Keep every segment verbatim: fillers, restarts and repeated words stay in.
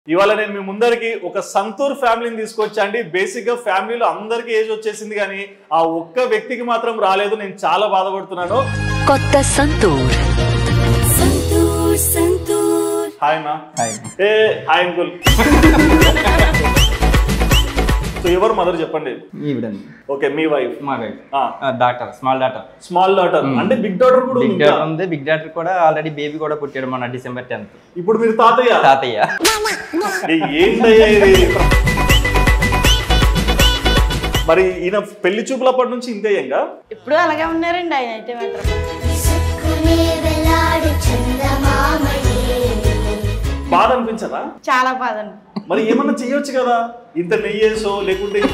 ఇవాళ నేను మీ ముందరికి ఒక సంతూర్ ఫ్యామిలీని తీసుకొచ్చాండి. బేసిక్ గా ఫ్యామిలీలో అందరికి ఏజ్ వచ్చేసింది కానీ ఆ ఒక్క వ్యక్తికి మాత్రం రాలేదు. నేను చాలా బాధపడుతున్నాను. కొత్త సంతూర్. సంతూర్ సంతూర్. హాయ్ మా. హాయ్. ఏ హాయ్ అంకుల్. సో ఎవరు మదర్ చెప్పండి. ఈవిడండి. ఓకే, మీ వైఫ్. మా wife. Daughter, small daughter. Small daughter అంటే బిగ్ డాటర్ కూడా బిగ్ డాటర్ ఉంది. బిగ్ డాటర్ కూడా ఆల్రెడీ బేబీ కూడా పుట్టాడు మన డిసెంబర్ టెన్త్. ఇప్పుడు మీరు తాతయ్య. తాతయ్య. ఏంటయ్యా ఇది? మరి ఈయన పెళ్లి చూపులప్పటి నుంచి ఇంతే ఇంకా ఇప్పుడు అలాగే ఉన్నారండి ఆయన అయితే మాత్రం. బాధ అనిపించదా? చాలా బాధ. మరి ఏమన్నా చెయ్యొచ్చు కదా, ఇంత నెయ్యేసో లేకుంటే ఇంత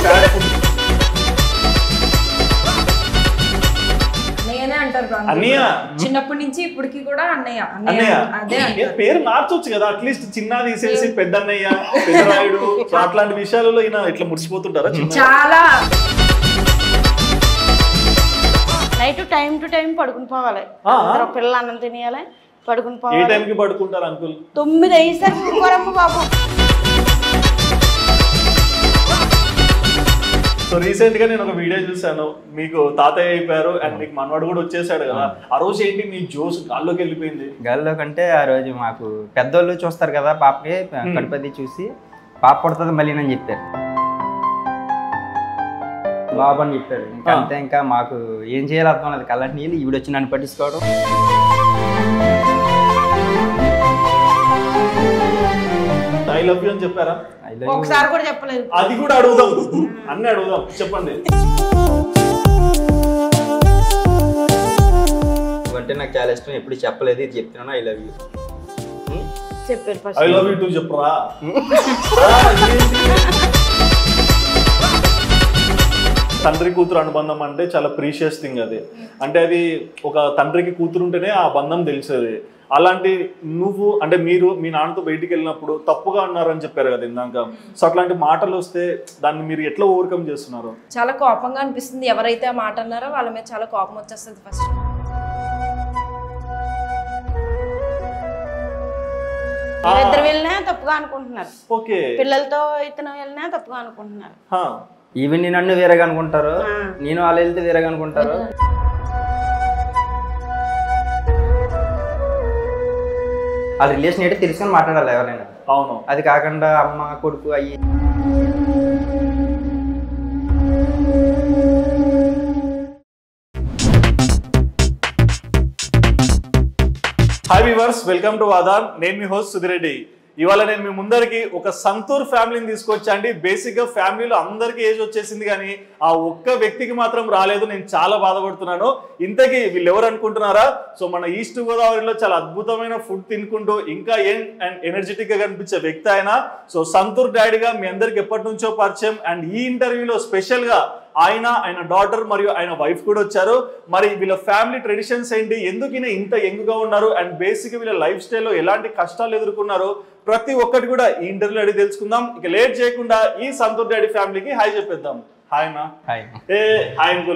అన్నయ్యనే అంటారు. అన్నయ్య చిన్నప్పటి నుంచి ఇప్పటికి కూడా అన్నయ్య అన్నయ్య అదే అంటారు. పేరు మార్చొచ్చు కదా, అట్లీస్ట్ చిన్న తీసేసి పెద్ద అన్నయ్య, పెద్దరాయుడు అట్లాంటి విషయాలలో ఈయన ఇట్లా ముడిచిపోతుంటారా? చాలా నైట్ టైం టు టైం పడుకుని పోవాలి. పిల్లలు అన్నం తినేయాలి, పడుకుని ఏ పోవాలి. టైంకి పడుకుంటారు అంకుల్? తొమ్మిది అయ్యేసరికి పడుకోరమ్మ బాబు. సో రీసెంట్ గా నేను ఒక వీడియో చూసాను, మీకు తాతయ్య అయిపోయారు అండ్ మీకు మనవాడు కూడా వచ్చేసాడు కదా. ఆ రోజు ఏంటి మీ జోస్ గాల్లోకి వెళ్ళిపోయింది? గాల్లో కంటే ఆ రోజు మాకు పెద్దోళ్ళు చూస్తారు కదా, పాపకి కడుపది చూసి పాప పుడుతుంది మళ్ళీ అని చెప్పారు. బాబు అని చెప్పారు. ఇంకా అంతే, ఇంకా మాకు ఏం చేయాలి అర్థం లేదు. కళ్ళకి నీళ్ళు ఈవిడ వచ్చి నన్ను పట్టించుకోవడం. ఐ లవ్ యూ అని చెప్పారా? ఒకసారి కూడా చెప్పలేదు. అది కూడా అడుగుదాం, అన్నీ అడుగుదాం. చెప్పండి. అంటే నాకు చాలా ఇష్టం, ఎప్పుడు చెప్పలేదు, ఇది చెప్తున్నాను. ఐ లవ్ యూ చెప్పారు first. I love you too చెప్పరా? తండ్రి కూతురు అనుబంధం అంటే చాలా ప్రీషియస్ థింగ్ అది. అంటే అది ఒక తండ్రికి కూతురు ఉంటేనే ఆ బంధం తెలిసేది. అలాంటి నువ్వు అంటే మీరు మీ నాన్నతో బయటికి వెళ్ళినప్పుడు తప్పుగా అన్నారని చెప్పారు కదా ఇందాక. సో అట్లాంటి మాటలు వస్తే దాన్ని మీరు ఎట్లా ఓవర్కమ్ చేస్తున్నారు? చాలా కోపంగా అనిపిస్తుంది. ఎవరైతే ఆ మాట అన్నారో వాళ్ళ మీద చాలా కోపం వచ్చేస్తుంది ఫస్ట్. ఇద్దరు వెళ్ళినా తప్పుగా అనుకుంటున్నారు. ఓకే, పిల్లలతో ఇతను వెళ్ళినా తప్పుగా అనుకుంటున్నారు. ఈవెన్ నన్ను వేరేగా అనుకుంటారు, నేను వాళ్ళు వెళ్తే వేరేగా అనుకుంటారు. వాళ్ళ రిలేషన్ ఏంటో తెలుసుకొని మాట్లాడాలి ఎవరైనా. అవును, అది కాకుండా అమ్మ కొడుకు అయ్యి. హాయ్ వ్యూవర్స్, వెల్కమ్ టు వాదాన్. నేను మీ హోస్ట్ సుధిరెడ్డి. ఇవాళ నేను మీ ముందరికి ఒక సంతూర్ ఫ్యామిలీని తీసుకొచ్చాండి. బేసిక్ గా ఫ్యామిలీలో అందరికి ఏజ్ వచ్చేసింది కానీ ఆ ఒక్క వ్యక్తికి మాత్రం రాలేదు. నేను చాలా బాధపడుతున్నాను. ఇంతకీ వీళ్ళు ఎవరు అనుకుంటున్నారా? సో మన ఈస్ట్ గోదావరిలో చాలా అద్భుతమైన ఫుడ్ తినుకుంటూ ఇంకా యంగ్ అండ్ ఎనర్జెటిక్ గా కనిపించే వ్యక్తి ఆయన. సో సంతూర్ డాడీగా మీ అందరికి ఎప్పటి నుంచో పరిచయం. అండ్ ఈ ఇంటర్వ్యూలో స్పెషల్ గా ఆయన, ఆయన డాటర్ మరియు ఆయన వైఫ్ కూడా వచ్చారు. మరి వీళ్ళ ఫ్యామిలీ ట్రెడిషన్స్ ఏంటి, ఎందుకు ఈయన ఇంత యంగ్ గా ఉన్నారు, అండ్ బేసిక్ వీళ్ళ లైఫ్ స్టైల్లో ఎలాంటి కష్టాలు ఎదుర్కొన్నారు, ప్రతి ఒక్కటి కూడా ఈ ఇంటర్వ్యూలో అడిగి తెలుసుకుందాం. ఇక లేట్ చేయకుండా ఈ సంతూర్ డాడీ ఫ్యామిలీకి హాయ్ చెప్పేద్దాం. హాయ్ మా. హాయ్. ఏ hi uncle.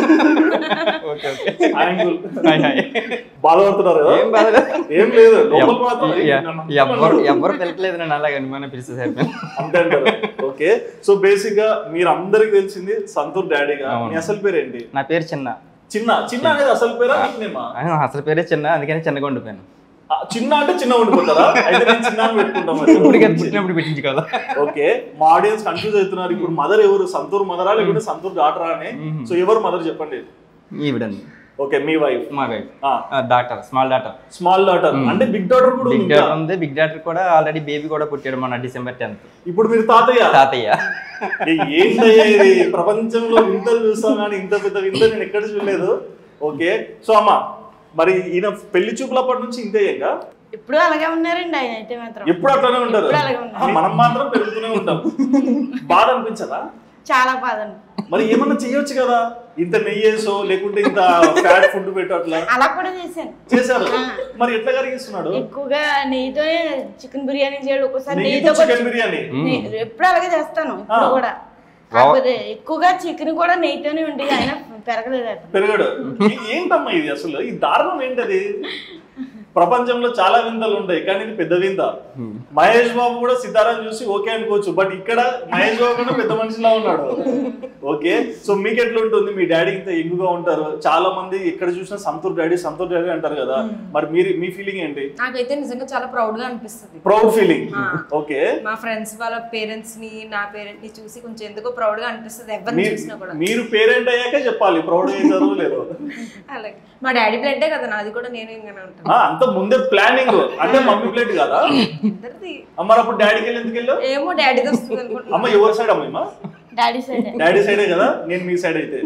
Okay okay. Hi uncle. Hi hi. బాధపడుతున్నారు? ఏం బాధ లేదు. ఏం లేదు, లోపల మాత్రం ఎవరు ఎవరు పిలకలేదు నన్ను అలాగే మన పిలిచేసి అంతే అంటారు. ఓకే, సో బేసిక్ గా మీరు అందరికి తెలిసింది సంతూర్ డాడీగా. మీ అసలు పేరు ఏంటి? నా పేరు చిన్న. చిన్న. చిన్న అనేది అసలు పేరా? అసలు పేరే చిన్న, అందుకని చిన్నగా ఉండిపోయాను. చిన్న అంటే చిన్న ఉండిపోతారా? అయితే నేను చిన్న పెట్టుకుంటాం. పుట్టినప్పుడు పెట్టించు కదా. ఓకే, మా ఆడియన్స్ కన్ఫ్యూజ్ అవుతున్నారు. ఇప్పుడు మదర్ ఎవరు? సంతూర్ మదరా లేకుంటే సంతూర్ డాటరా అని? సో ఎవరు మదర్ చెప్పండి. ఈవిడండి. ఓకే, మీ వైఫ్. మా wife. Daughter, small daughter. Small daughter అంటే బిగ్ డాటర్ కూడా బిగ్ డాటర్ ఉంది. బిగ్ డాటర్ కూడా ఆల్రెడీ బేబీ కూడా పుట్టాడు మన డిసెంబర్ టెన్త్. ఇప్పుడు మీరు తాతయ్య. తాతయ్య. ఏంటయ్యా ఇది? ప్రపంచంలో వింతలు చూస్తాం కానీ ఇంత పెద్ద వింత నేను ఎక్కడ చూడలేదు. ఓకే, సో అమ్మ మరి ఈయన పెళ్లి చూపులప్పటి నుంచి ఇంతే ఇంకా ఇప్పుడు అలాగే ఉన్నారండి ఆయన అయితే మాత్రం. ఎప్పుడు అట్లానే ఉంటారు. మనం మాత్రం పెరుగుతూనే ఉంటాం. బాధ అనిపించదా? చాలా బాధ. మరి ఏమన్నా చెయ్యొచ్చు కదా, ఇంత నెయ్యేసో లేకుంటే ఇంత ఫ్యాట్ ఫుడ్ పెట్టు అట్లా. అలా కూడా చేశాను. చేశారు. మరి ఎట్లా కరిగిస్తున్నాడు? ఎక్కువగా నెయ్యితోనే చికెన్ బిర్యానీ చేయడం, ఒక్కోసారి నెయ్యితో చికెన్ బిర్యానీ. ఎప్పుడు అలాగే చేస్తాను ఇప్పుడు కూడా. కాకపోతే ఎక్కువగా చికెన్ కూడా నెయ్యితోనే ఉండి ఆయన పెరగలేదు. పెరగడు. ఏంటమ్మా ఇది అసలు? ఈ దారుణం ఏంటది? ప్రపంచంలో చాలా వింతలు ఉంటాయి కానీ ఇది పెద్ద వింత. మహేష్ బాబు కూడా సితారాని చూసి ఓకే అనుకోవచ్చు, బట్ ఇక్కడ మహేష్ బాబు కూడా పెద్ద మనిషిలా ఉన్నాడు. ఓకే, సో మీకు ఎట్లా ఉంటుంది? మీ డాడీ ఇంత ఎక్కువగా ఉంటారు, చాలా మంది ఎక్కడ చూసినా సంతూర్ డాడీ సంతూర్ డాడీ అంటారు కదా, మరి మీరు మీ ఫీలింగ్ ఏంటి? నాకైతే నిజంగా చాలా ప్రౌడ్ గా అనిపిస్తుంది. Proud feeling. ఓకే, మా ఫ్రెండ్స్ వాళ్ళ పేరెంట్స్ ని నా పేరెంట్ ని చూసి కొంచెం ఎందుకో ప్రౌడ్ గా అనిపిస్తుంది. ఎవరిని చూసినా కూడా మీరు పేరెంట్ అయ్యాక చెప్పాలి ప్రౌడ్ అవుతారో లేదో. అలాగే మా డాడీ ప్లేటే కదా నాది కూడా, నేను ఇంగానే ఉంటాను. అంత ముందే ప్లానింగ్ అంటే మమ్మీ ప్లేట్ కదా ఇద్దరిది. మరి అప్పుడు డాడీకి వెళ్ళి ఎందుకు వెళ్ళావు? ఏమో డాడీ వస్తుంది అనుకుంటున్నా. అమ్మ ఎవరి సైడ్ అమ్మ? Daddy side. డాడీ సైడే కదా, నేను మీ సైడ్ అయితే.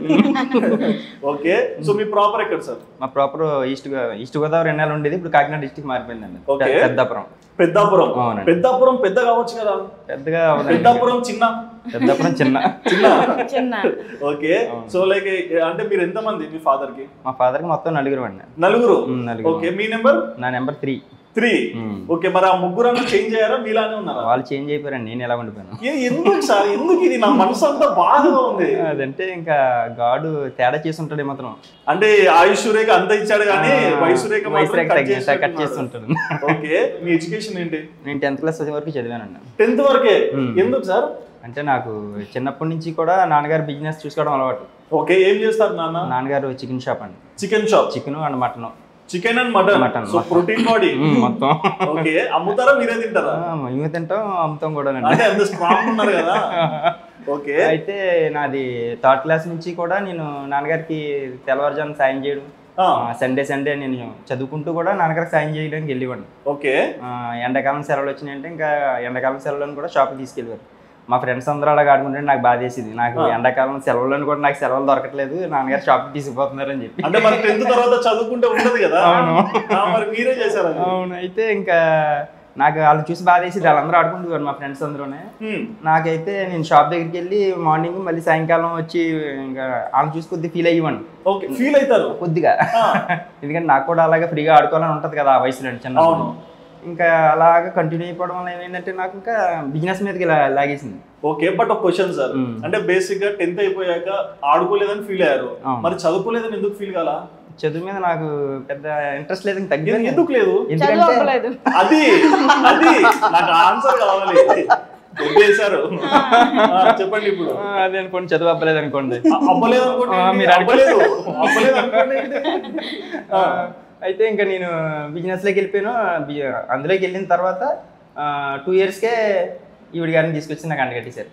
ఓకే, సో మీ ప్రాపర్ ఎక్కడ సార్? మా ప్రాపర్ ఈస్ట్ ఈస్ట్ గోదావరి రెండు నెలలు ఉండేది, ఇప్పుడు కాకినాడ డిస్ట్రిక్ట్ మారిపోయిందండి. పెద్దాపురం. పెద్దాపురం. పెద్దాపురం పెద్ద కావచ్చు కదా? పెద్దగా పెద్దాపురం చిన్న. పెద్దాపురం చిన్న చిన్న చిన్న. ఓకే, సో లైక్ అంటే మీరు ఎంత మంది మీ ఫాదర్ కి? మా ఫాదర్ కి మొత్తం నలుగురు అండి. నలుగురు. నలుగురు. ఓకే, మీ నెంబర్? నా నెంబర్ త్రీ. త్రీ. ఓకే, మరి ఆ ముగ్గురు అన్న చేంజ్ అయ్యారా మీలానే ఉన్నారా? వాళ్ళు చేంజ్ అయిపోయారండి, నేను ఎలా ఉండిపోయాను. ఎందుకు సార్, ఎందుకు? ఇది నా మనసు అంతా బాధగా ఉంది. అదంటే ఇంకా గాడు తేడా చేసి ఉంటాడు మాత్రం. అంటే ఆయుష్ రేఖ అంత ఇచ్చాడు కానీ వయసు రేఖ కట్ చేసి ఉంటాడు. ఓకే, మీ ఎడ్యుకేషన్ ఏంటి? నేను టెన్త్ క్లాస్ వరకు చదివానండి. టెన్త్ వరకే? ఎందుకు సార్? అంటే నాకు చిన్నప్పటి నుంచి కూడా నాన్నగారు బిజినెస్ చూసుకోవడం అలవాటు. ఓకే, ఏం చేస్తారు నాన్న? నాన్నగారు చికెన్ షాప్ అండి. Chicken shop. Chicken and mutton. Chicken and mutton. Mutton. So protein body మొత్తం. ఓకే, అమ్ముతారా మీరే తింటారా? మేము తింటాం, అమ్ముతాం కూడా. అంటే అంత స్ట్రాంగ్ ఉన్నారు కదా. ఓకే, అయితే నాది థర్డ్ క్లాస్ నుంచి కూడా నేను నాన్నగారికి తెల్లవారుజామున సాయం చేయడం, సండే సండే నేను చదువుకుంటూ కూడా నాన్నగారికి సాయం చేయడానికి వెళ్ళేవాడిని. ఓకే, ఎండాకాలం సెలవులు వచ్చినాయంటే ఇంకా ఎండాకాలం సెలవులను కూడా షాప్కి తీసుకెళ్ళేవారు. మా ఫ్రెండ్స్ అందరూ అలా ఆడుకుంటే నాకు బాధ వేసింది, నాకు ఎండాకాలం సెలవులను కూడా నాకు సెలవులు దొరకట్లేదు, నాన్నగారు షాప్కి తీసుకుపోతున్నారని చెప్పి. అంటే మరి టెన్త్ తర్వాత చదువుకుంటే ఉండదు కదా. అవును, మరి మీరే చేశారు. అవును, అయితే ఇంకా నాకు వాళ్ళు చూసి బాధ వేసింది. వాళ్ళందరూ ఆడుకుంటున్నారు మా ఫ్రెండ్స్ అందరూనే. నాకైతే నేను షాప్ దగ్గరికి వెళ్ళి మార్నింగ్ మళ్ళీ సాయంకాలం వచ్చి ఇంకా వాళ్ళు చూసి కొద్దిగా ఫీల్ అయ్యేవాడిని. ఓకే, ఫీల్ అవుతారు కొద్దిగా, ఎందుకంటే నాకు కూడా అలాగే ఫ్రీగా ఆడుకోవాలని ఉంటుంది కదా ఆ వయసులో చిన్న. ఇంకా అలాగా కంటిన్యూ అయిపోవడం వల్ల ఏమైందంటే నాకు ఇంకా బిజినెస్ మీదకి లాగేసింది. ఓకే, బట్ ఒక క్వశ్చన్ సార్, అంటే బేసిక్ గా టెన్త్ అయిపోయాక ఆడుకోలేదని ఫీల్ అయ్యారు, మరి చదువుకోలేదని ఎందుకు ఫీల్ కాలా? చదువు మీద నాకు పెద్ద ఇంట్రెస్ట్ లేదు. తగ్గింది. ఎందుకు లేదు? ఎందుకంటే అది అది నాకు ఆన్సర్ కావాలి. చేశారు చెప్పండి. ఇప్పుడు అదే అనుకోండి, చదువు అవ్వలేదు అనుకోండి. అవ్వలేదు అనుకోండి, మీరు అవ్వలేదు అవ్వలేదు అనుకోండి. అయితే ఇంకా నేను బిజినెస్ లోకి వెళ్ళిపోయాను. అందులోకి వెళ్ళిన తర్వాత టూ ఇయర్స్ కే ఈవిడ గారిని తీసుకొచ్చి నాకు అంటగట్టేశారు.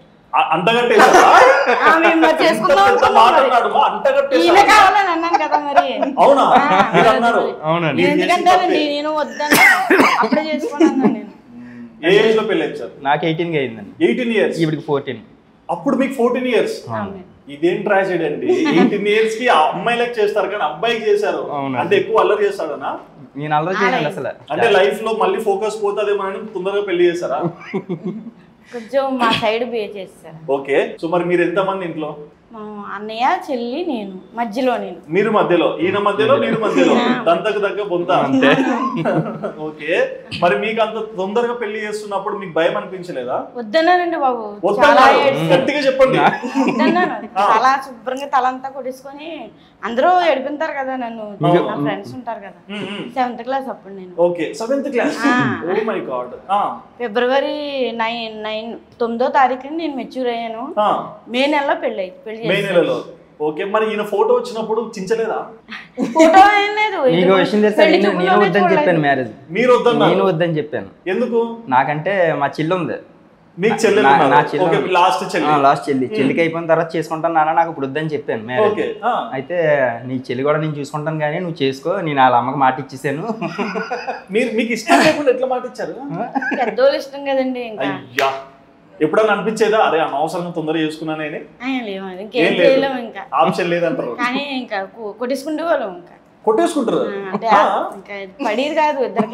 నాకు ఎయిటీన్ అయిందండి. ఎయిటీన్ ఇయర్స్ ఈవిడికి ఫోర్టీన్. అప్పుడు మీకు ఫోర్టీన్ ఇయర్స్. ఇదేం ట్రాజెడీ అండి. ఎయిటీన్ ఇయర్స్ కి అమ్మాయిలకు చేస్తారు కానీ అబ్బాయికి చేశారు అంటే ఎక్కువ అల్లరి చేస్తాడనా? నేను అల్లరి చేయను అసలు. అంటే లైఫ్ లో మళ్ళీ ఫోకస్ పోతుందేమో అని తొందరగా పెళ్లి చేస్తారా? కొంచెం మా సైడ్ బే చేస్తారు. ఓకే, సో మరి మీరు ఎంత మంది ఇంట్లో? అన్నయ్య, చెల్లి, నేను మధ్యలో. నేను మీరు మధ్యలో, ఈయన మధ్యలో, నేను మధ్యలో, దంతకు దగ్గర బొంత. ఓకే, మరి మీకు అంత తొందరగా పెళ్లి చేస్తున్నప్పుడు మీకు భయం అనిపించలేదా? వద్దన్నానండి బాబు, గట్టిగా చెప్పండి. వద్దన్నాను. చాలా శుభ్రంగా తలంతా కొట్టేసుకొని అందరూ ఎడిపింటారు కదా నన్ను, నా ఫ్రెండ్స్ ఉంటారు కదా. సెవెంత్ క్లాస్ అప్పుడు నేను. Okay, seventh class. Oh my god. February nine nine తొమ్మిదో తారీఖుని నేను మెచ్యూర్ అయ్యాను. మే నెలలో పెళ్లి అయ్యి పెళ్లి మే నెలలో. ఓకే, మరి ఈయన ఫోటో వచ్చినప్పుడు చించలేదా? ఫోటో ఏం లేదు. నీకు విషయం తెలుసా, నేను వద్దని చెప్పాను మ్యారేజ్. మీరు వద్దన్నా? నేను వద్దని చెప్పాను. ఎందుకు? నాకంటే మా చెల్లి ఉంది. మీకు చెల్లి? లాస్ట్ చెల్లి. లాస్ట్ చెల్లి. చెల్లికి అయిపోయిన తర్వాత చేసుకుంటాను నాన్న, నాకు ఇప్పుడు వద్దని చెప్పాను మ్యారేజ్. అయితే నీ చెల్లి కూడా నేను చూసుకుంటాను కానీ నువ్వు చేసుకో, నేను వాళ్ళ అమ్మకి మాట ఇచ్చేసాను. మీరు మీకు ఇష్టం లేకుండా ఎట్లా మాట ఇచ్చారు? పెద్దోళ్ళు ఇష్టం కదండి. అయ్యా, ఎప్పుడన్నా అనిపించేదా అరే అనవసరంగా తొందరగా చేసుకున్నానే? ఇంకేం చేయలేము, ఇంకా ఆప్షన్ లేదంటారు. కానీ ఇంకా కొట్టేసుకుంటే వాళ్ళం ఇంకా కొట్టేసుకుంటారు. పడేది కాదు ఇద్దరికి.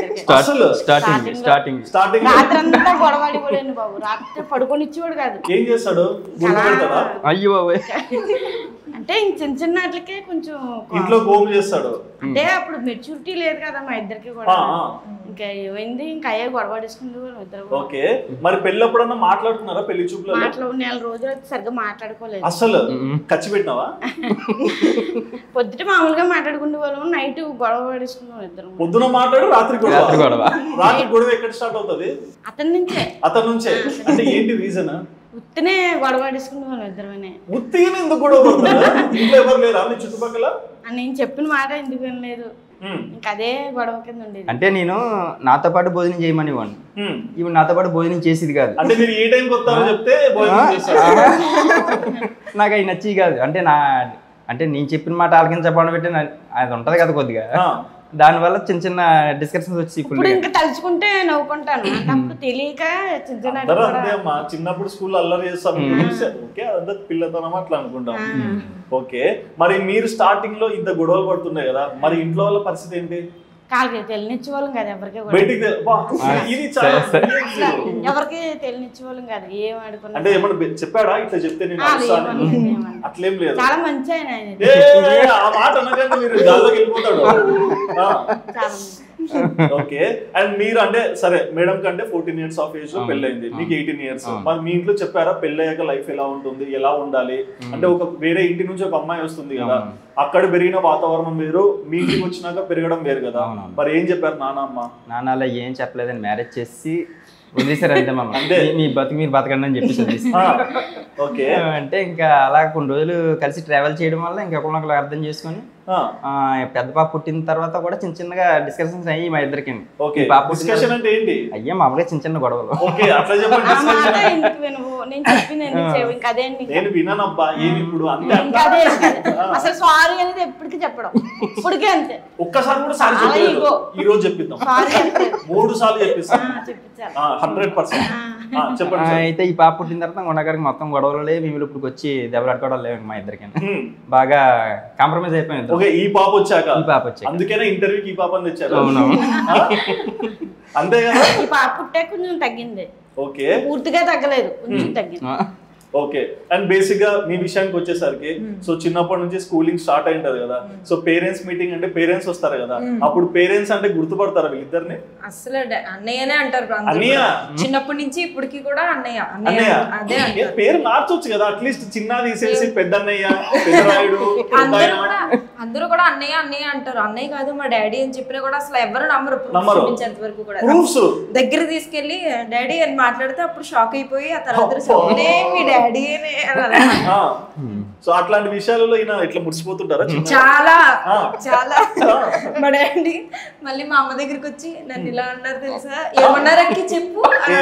రాత్రి అంతా గొడవడిపోలేను బాబు. రాత్రి పడుకొని ఇచ్చేవాడు కాదు. ఏం చేస్తాడు? అయ్యో అంటే ఇంక చిన్న చిన్న వాటికే కొంచెం ఇంట్లో గోము చేస్తాడు. అంటే అప్పుడు మెచ్యూరిటీ లేదు కదా మా ఇద్దరికి కూడా. ఇంకా ఏమైంది ఇంకా అయ్యే గొడవ పడేసుకుంది ఇద్దరు. ఓకే, మరి పెళ్ళి ఎప్పుడన్నా మాట్లాడుతున్నారా? పెళ్లి చూపులో మాటలు నెల రోజులు అయితే సరిగ్గా మాట్లాడుకోలేదు. అసలు ఖర్చు పెట్టినావా? పొద్దుట మామూలుగా మాట్లాడుకునే వాళ్ళం, నైట్ గొడవ పడేసుకున్నాం ఇద్దరు. పొద్దున మాట్లాడు, రాత్రి రాత్రి గొడవ. గొడవ. రాత్రి గొడవ ఎక్కడ స్టార్ట్ అవుతుంది? అతని నుంచే. అతని నుంచే అంటే ఏంటి రీజన్? ఉత్తినే గొడవ పడేసుకునే వాళ్ళం ఇద్దరమనే. ఉత్తిగానే ఎందుకు గొడవ పడతారు? ఇంట్లో ఎవరు లేరా మీ చుట్టుపక్కల? నేను చెప్పిన మాట ఎందుకు వినలేదు, ఇంకా అదే గొడవ కింద ఉండేది. అంటే నేను నాతో పాటు భోజనం చేయమని ఇవ్వండి, ఇవి నాతో పాటు భోజనం చేసేది కాదు. అంటే మీరు ఏ టైంకి వస్తారో చెప్తే భోజనం చేస్తారు. నాకు అవి నచ్చి కాదు. అంటే నా అంటే నేను చెప్పిన మాట ఆలకించబడి పెట్టి అది ఉంటది కదా కొద్దిగా, దానివల్ల చిన్న చిన్న డిస్కషన్స్ వచ్చి ఇప్పుడు ఇంకా తలుచుకుంటే నవ్వుకుంటాను, అప్పుడు తెలియక చిన్న చిన్న అంతే అమ్మా. చిన్నప్పుడు స్కూల్ అల్లరి చేస్తాం, ఓకే అదంతా పిల్లతనం అట్లా అనుకుంటాం. ఓకే, మరి మీరు స్టార్టింగ్ లో ఇంత గొడవలు పడుతున్నాయి కదా, మరి ఇంట్లో వాళ్ళ పరిస్థితి ఏంటి? కాదు తెలినిచ్చే వాళ్ళం కాదు ఎవరికి, బయటికి ఇది చాలా ఎవరికి తెలినిచ్చే వాళ్ళం కాదు. ఏం ఆడుకున్నా అంటే ఏమన్నా చెప్పాడా ఇట్లా చెప్తే నేను అట్లేం లేదు, చాలా మంచి ఆయన ఆయన. ఆ మాట అనకంటే మీరు గాల్లోకి వెళ్ళిపోతాడు. ఓకే, అండ్ మీరు అంటే సరే మేడం కంటే ఫోర్టీన్ ఇయర్స్ ఆఫ్ ఏజ్ లో పెళ్ళైంది, మీకు ఎయిటీన్ ఇయర్స్. మరి మీ ఇంట్లో చెప్పారా పెళ్ళయ్యాక లైఫ్ ఎలా ఉంటుంది, ఎలా ఉండాలి? అంటే ఒక వేరే ఇంటి నుంచి ఒక అమ్మాయి వస్తుంది కదా, అక్కడ పెరిగిన వాతావరణం వేరు, మీ ఇంటికి వచ్చినాక పెరగడం వేరు కదా, మరి ఏం చెప్పారు నాన్న అమ్మ? నాన్న అలా ఏం చెప్పలేదని మ్యారేజ్ చేసి వదిలేసారు అంతే. మమ్మ మీ బతుకు మీరు బతకండి అని చెప్పేసి వదిలేసి. ఓకే, అంటే ఇంకా అలా కొన్ని రోజులు కలిసి ట్రావెల్ చేయడం వల్ల ఇంకా ఒకరినొకరు అర్థం చేసుకుని పెద్ద పాప పుట్టిన తర్వాత కూడా చిన్న చిన్నగా డిస్కషన్స్ అయ్యి మా ఇద్దరికి. అయ్యా మామూలుగా చిన్న చిన్న గొడవలు. అసలు సారీ అనేది ఎప్పటికీ చెప్పడం, ఇప్పటికే అంతే. ఒక్కసారి కూడా సారీ చెప్పలేదు, ఈ రోజు చెప్పిద్దాం. మూడు సార్లు చెప్పిస్తాం. అయితే ఈ పాప పుట్టిన తర్వాత ఉండగారికి మొత్తం గొడవలు లేవు, మేము ఇప్పుడు వచ్చి దెబ్బలాడుకోవడం లేవు మా ఇద్దరికి. బాగా కాంప్రమైజ్ అయిపోయింది. ఓకే, ఈ పాప వచ్చాక ఈ పాప వచ్చాక అందుకేనా ఇంటర్వ్యూకి ఈ పాపని తెచ్చారు? అవునవును, అంతే కదా. ఈ పాప పుట్టే కొంచెం తగ్గింది. ఓకే, పూర్తిగా తగ్గలేదు, కొంచెం తగ్గింది. ఓకే, అండ్ బేసిక్ గా మీ విషయానికి వచ్చేసరికి, సో చిన్నప్పటి నుంచి స్కూలింగ్ స్టార్ట్ అయింటది కదా, సో పేరెంట్స్ మీటింగ్ అంటే పేరెంట్స్ వస్తారు కదా, అప్పుడు పేరెంట్స్ అంటే గుర్తుపడతారా వీళ్ళిద్దరిని? అసలు అన్నయ్యనే అంటారు. అన్నయ్య చిన్నప్పటి నుంచి ఇప్పటికి కూడా అన్నయ్య అన్నయ్య అదే పేరు మార్చొచ్చు కదా, అట్లీస్ట్ చిన్న తీసేసి పెద్ద అన్నయ్య, పెద్దరాయుడు. అందరూ కూడా అందరూ కూడా అన్నయ్య అన్నయ్య అంటారు. అన్నయ్య కాదు మా డాడీ అని చెప్పినా కూడా అసలు ఎవరు నమ్మరు. చూపించేంత వరకు కూడా దగ్గర తీసుకెళ్లి డాడీ అని మాట్లాడితే అప్పుడు షాక్ అయిపోయి ఆ తర్వాత మీ డాడీ. సో అట్లాంటి విషయాలలో ఈయన ఇట్లా మురిసిపోతుంటారా? చాలా చాలా. మా డాడీ మళ్ళీ మా అమ్మ దగ్గరికి వచ్చి నన్ను ఇలా అన్నారు తెలుసా, ఏమన్నారకి చెప్పు.